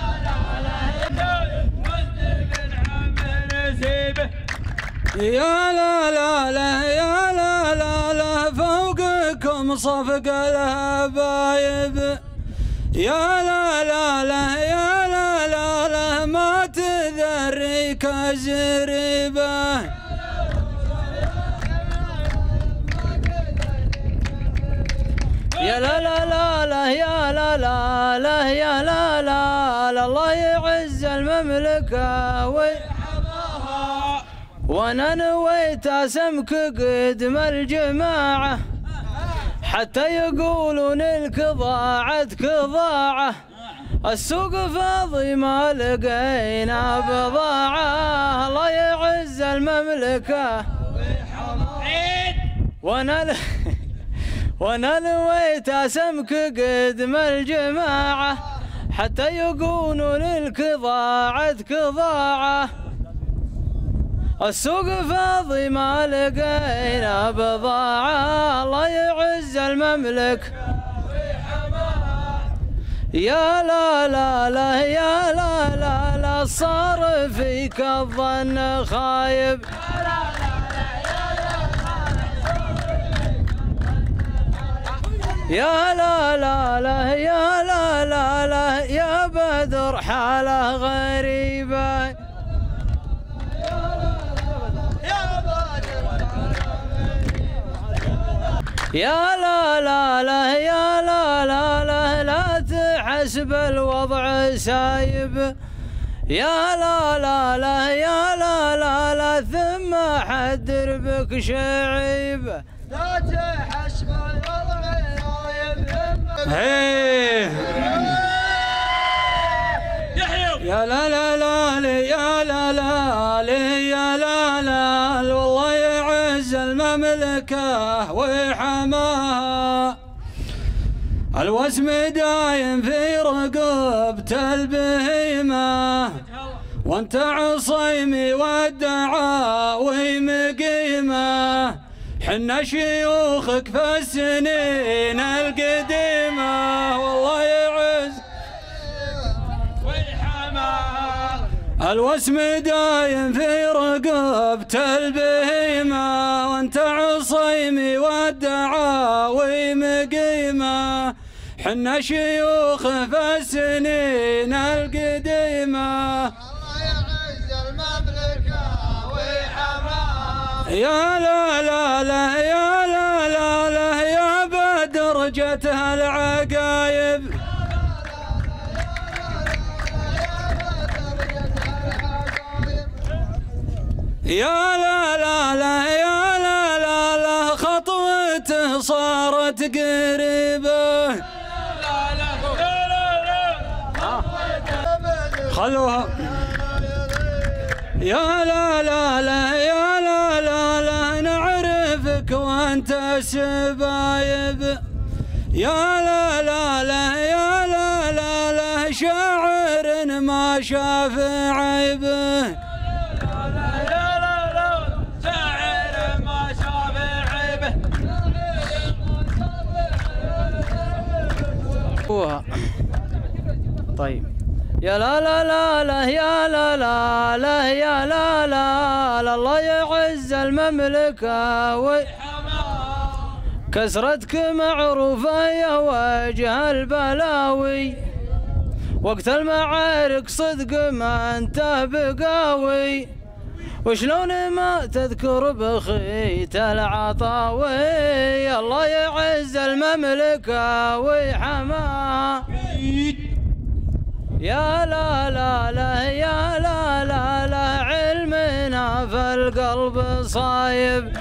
يا لا لا لا يا لا لا لا فوقكم صفق الهبايب. يا لا لا لا يا لا لا لا ما تذريك زريبه. يا لا لا لا لا يا لا لا لا يا لا لا لا الله يعز المملكة ويحماها. وانا نويت اسمك قدم الجماعة حتى يقولون الكضاعة كضاعة. السوق فاضي ما لقينا بضاعة. الله يعز المملكة وانا نويت اسمك قدم الجماعة حتى يقولون الكضاعة كضاعة. السوق فاضي ما لقينا بضاعة. الله يعز المملك. يا لا لا لا يا لا لا لا صار فيك الظن خايب. يا لا لا لا يا لا لا لا يا بدر حالة غريبة. يا لا لا لا يا لا لا لا لا تحسب الوضع سايب. يا لا لا لا يا لا لا لا ثم حدر بك شعيب. لا تحسب الوضع سايب. يا لا لا لا يا لا لا يا لا لا والله يعز المملكة وحماها. الوسم دايم في رقبة البهيمة وانت عصيمي والدعاوي مقيمة. حنا شيوخك في السنين القديمة والله يعز الوسم دايم في رقبة البهيمة وانت عصيمي والدعاوي مقيمة. حنا شيوخ في السنين القديمة. الله يعز المملكة وحماها. يا لا لا لا يا لا لا لا يا بدر جتها العقايب. يا لا لا لا يا لا لا لا خطوته صارت قريبة. خلوها. يا لا لا لا يا لا لا لا نعرفك وانت سبايب. يا لا لا لا يا لا لا لا شاعر ما شاف عيبه. طيب يا لا لا لا لا يا لا لا لا يا لا لا لا الله يعز المملكة كسرتك معروفة يا وجه البلاوي وقت المعارك صدق ما انت بقاوي وشلون ما تذكر بخيت العطاوي الله يعز المملكة ويحمى يا لا لا لا يا لا لا لا علمنا في القلب صايب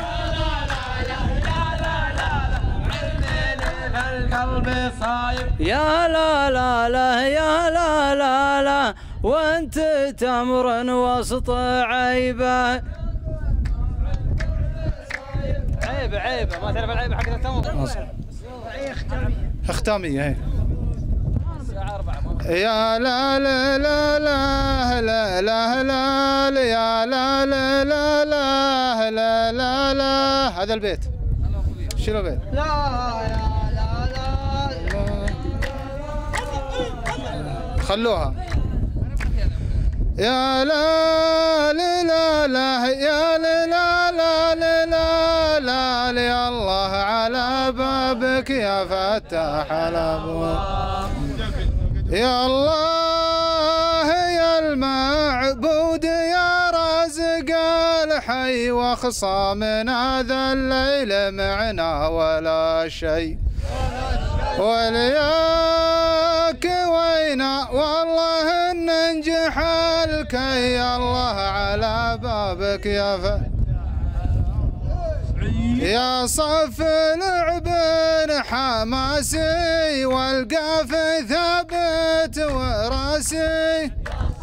يا لا لا لا يا لا لا لا وانت تمر وسط عيبه عيبه ما تعرف العيبه حق التمر ختامية هي يا لا لا لا لا لا لا لا يا لا لا لا لا لا لا لا هذا البيت شنو البيت؟ لا يا لا لا خلوها يا لا لا لا يا لا لا لا لا لا يا الله على بابك يا فتاح الابواب يا الله يا المعبود يا رازق الحي وخصامنا هذا الليل معنا ولا شيء ولياك وينا والله ننجح الكي يا الله على بابك يا صف لعب حماسي والقاف ثابت وراسي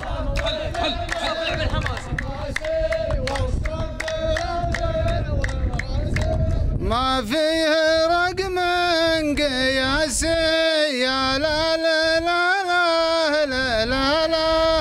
ما فيه رقم قياسي يا لا لا لا لا لا لا لا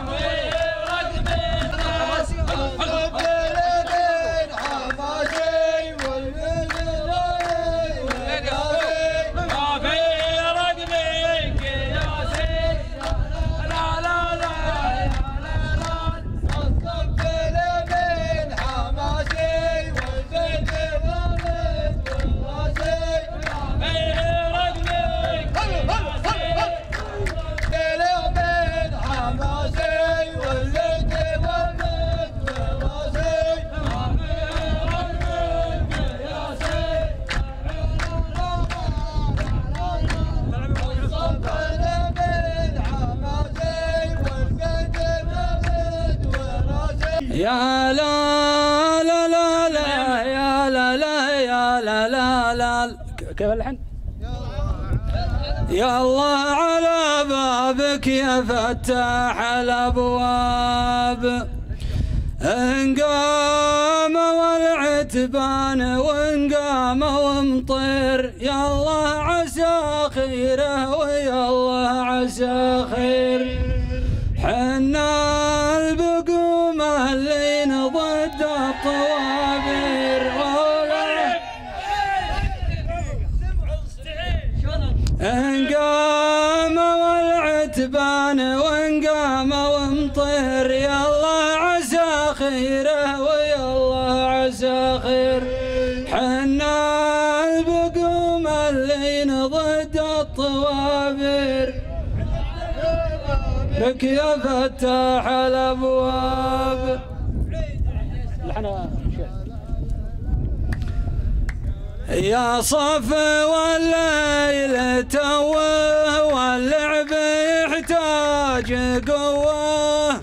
يا لا لا لا لا يا لا لا يا لا لا لا كيف اللحن؟ يا الله على بابك يا فتاح الابواب ان قام والعتبان وان قام ومطير يا الله عسى خيره ويا الله عسى خير حنا البقوم اللين ضد الطوابير ان قام والعتبان وان قام ومطير يا الله عسى خيره ويا الله عسى خير حنا البقوم اللين ضد الطوابير لك يا فتاح الابواب يا صف والليل توه واللعب يحتاج قوه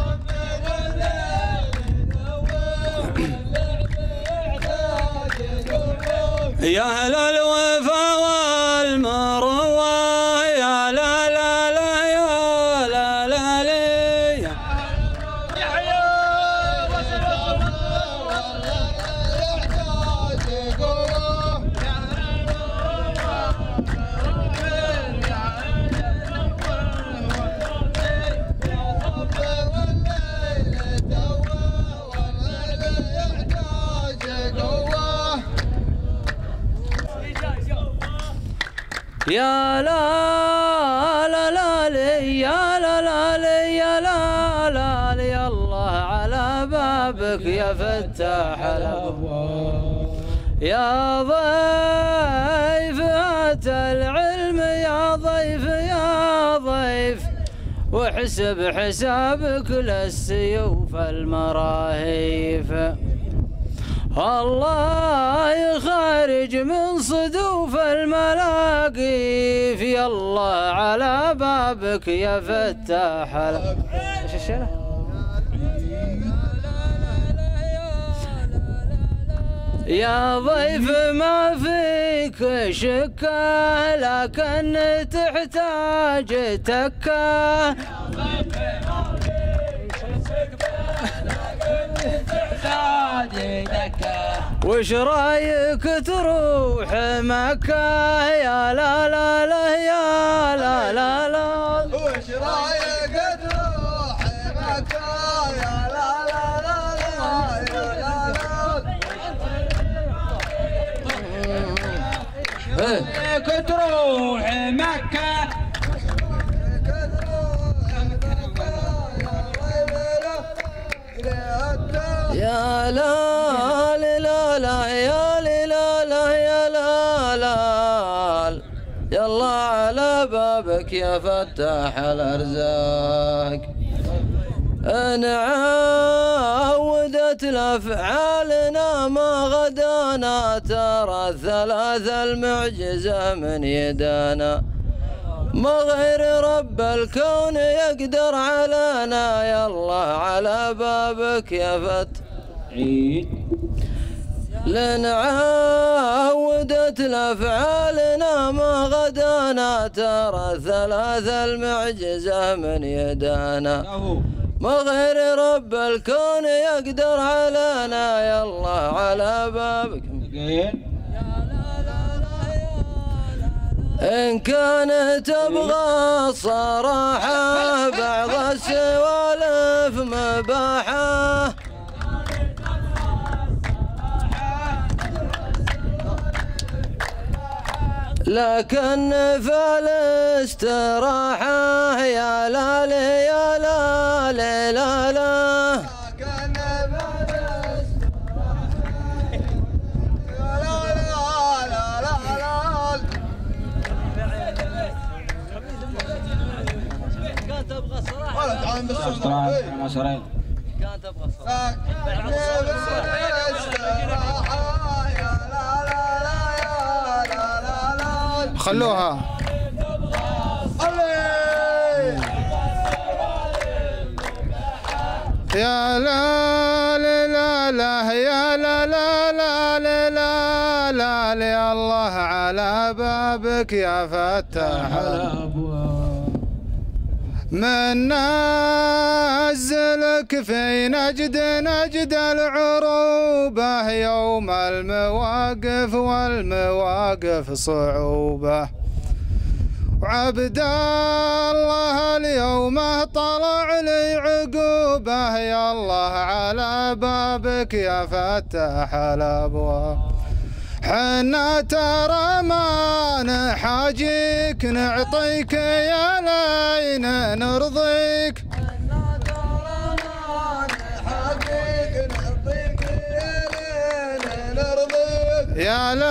يا اهل الوفا والمروه يا لا لا لا يا لا لا لي يا لا لا لا يا لا لا بابك يا فتاح الأبواب. يا ضيف أتى العلم يا ضيف يا ضيف، واحسب حسابك للسيوف المراهيف. الله يخرج من صدوف الملاقيف، يالله على بابك يا فتاح ايش الشيله؟ يا ضيف ما فيك شكه لكن تحتاج تكه، وش رايك تروح مكة يا لا لا لا يا لا لا لا، وش رايك تروح مكة يا لا لا لا لا يا لا لا، رايك تروح مكة يا لا لا لا يا لا لا يا لا لا، يلا على بابك يا فتاح الأرزاق. إن عودت لأفعالنا ما غدانا، ترى الثلاث المعجزة من يدانا، ما غير رب الكون يقدر علينا، يالله على بابك يا فتاح. لن عودت لأفعالنا ما غدانا، ترى الثلاث المعجزة من يدانا، ما غير رب الكون يقدر علينا، يالله على بابك. إن كان تبغى الصراحة بعض السوالف مباحة، لكن في الاستراحة يا لا يا لا لا لا لا، كان تبغى الصراحة خلوها. يا لا لا لا يا لا لا لا لا لا لا، يا الله على بابك يا فتاح الأبواب. من نزلك في نجد العروبة، يوم المواقف والمواقف صعوبة، وعبد الله اليوم طلع لي عقوبة، يا الله على بابك يا فتاح الأبواب. حنا ترى ما نحاجيك نعطيك يا لين نرضيك، يا لا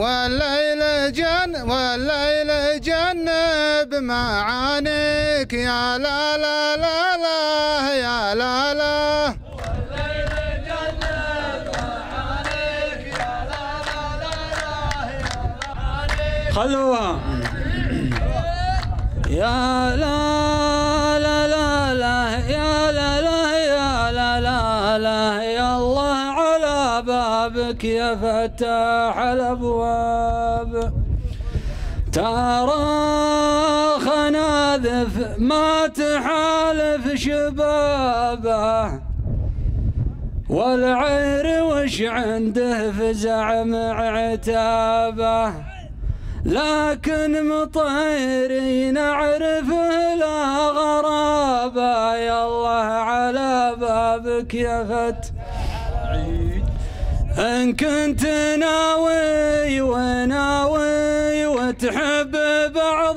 والليل جنب معانيك، يا لا لا لا لا يا لا لا، خلوها. يا لا لا لا لا يا لا لا يا لا لا لا، يا الله على بابك يا فتاح الأبواب. ترى خناذف ما تحالف شبابه، والعير وش عنده فزع مع عتابه، لكن مطيري نعرفه لا غرابة، يا الله على بابك يا فتاح. إن كنت ناوي وناوي وتحب بعض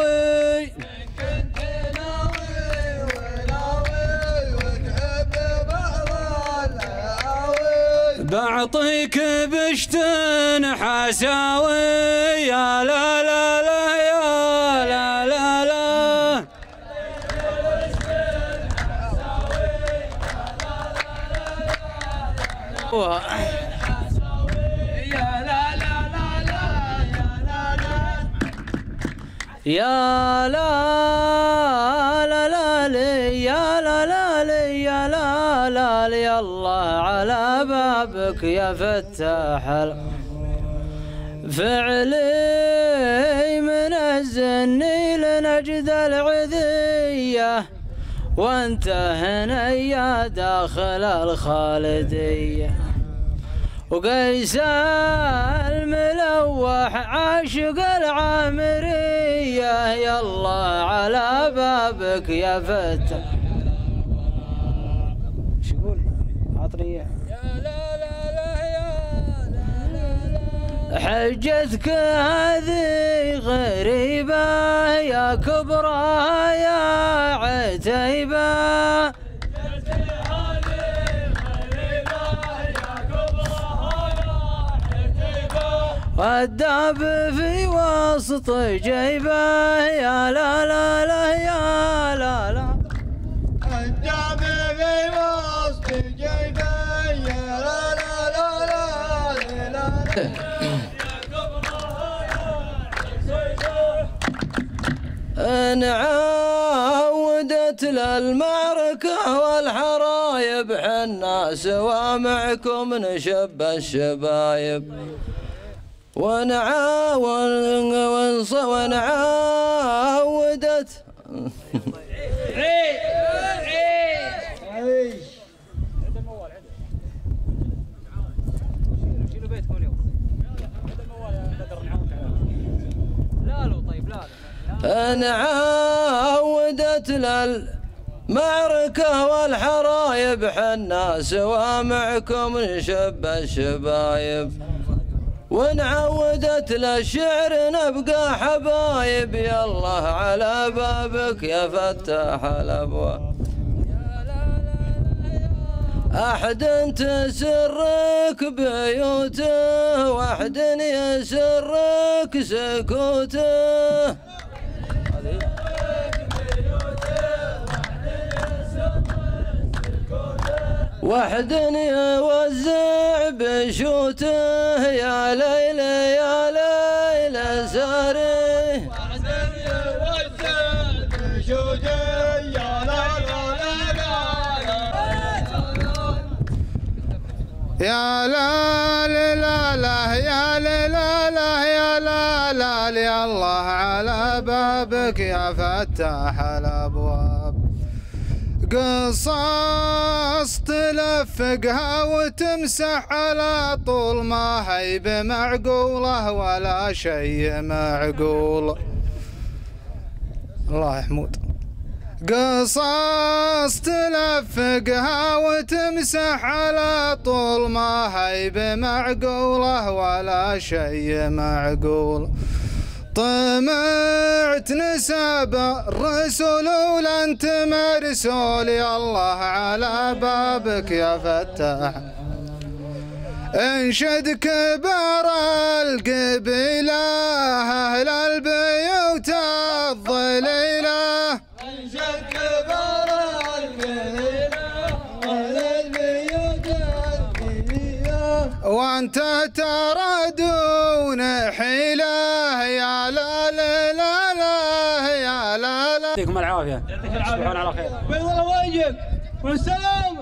الدعاوي، أعطيك بشت حساوي يا لا لا لا يا لا لا لا. يا لا لا لا لي يا لا لا لي يا لا لا لي الله على بابك يا فتاح فعلي من الزني لنجد العذية وانت هنا يا داخل الخالدية وقيس الملوح عاشق العامرية يا الله على بابك يا فتاح. شو يقول؟ عطني اياه. حجتك هذه غريبة يا كبرى يا عتيبة والداب في وسط جيبه يا لا لا لا يا لا لا. الداب في وسط جيبه يا لا لا لا لا لا. إن عودت للمعركة والحرايب حنا سوا معكم نشب الشبايب ونعودت إن عودت للمعركة والحرايب حنا سوا معكم نشب الشبايب ونعودت للشعر نبقى حبايب يا الله على بابك يا فتاح الابواب. أحد تسرك بيوته وأحد يسرك سكوته وحد يوزع بشوته يا ليل يا ليل ساري وحد يوزع بشوته يا ليل يا لا لا لا يا لا لا يا لا لا يا الله على بابك يا فتاح الابواب. قصص تلفقها وتمسح على طول ما هي بمعقوله ولا شيء معقول. الله يا حمود. قصص تلفقها وتمسح على طول ما هي بمعقوله ولا شيء معقول. طمعت نسب الرسول ولن تمرسول يا الله على بابك يا فتاح. انشد كبار القبيلة أهل البيوت الظليلة انشد كبار القبيلة أهل البيوت الظليلة وانت ترى دون حيلة يا لا لا لا لا يا لا لا. يعطيكم العافية. يعطيك العافية. على خير. بيض الله وجهك والسلام.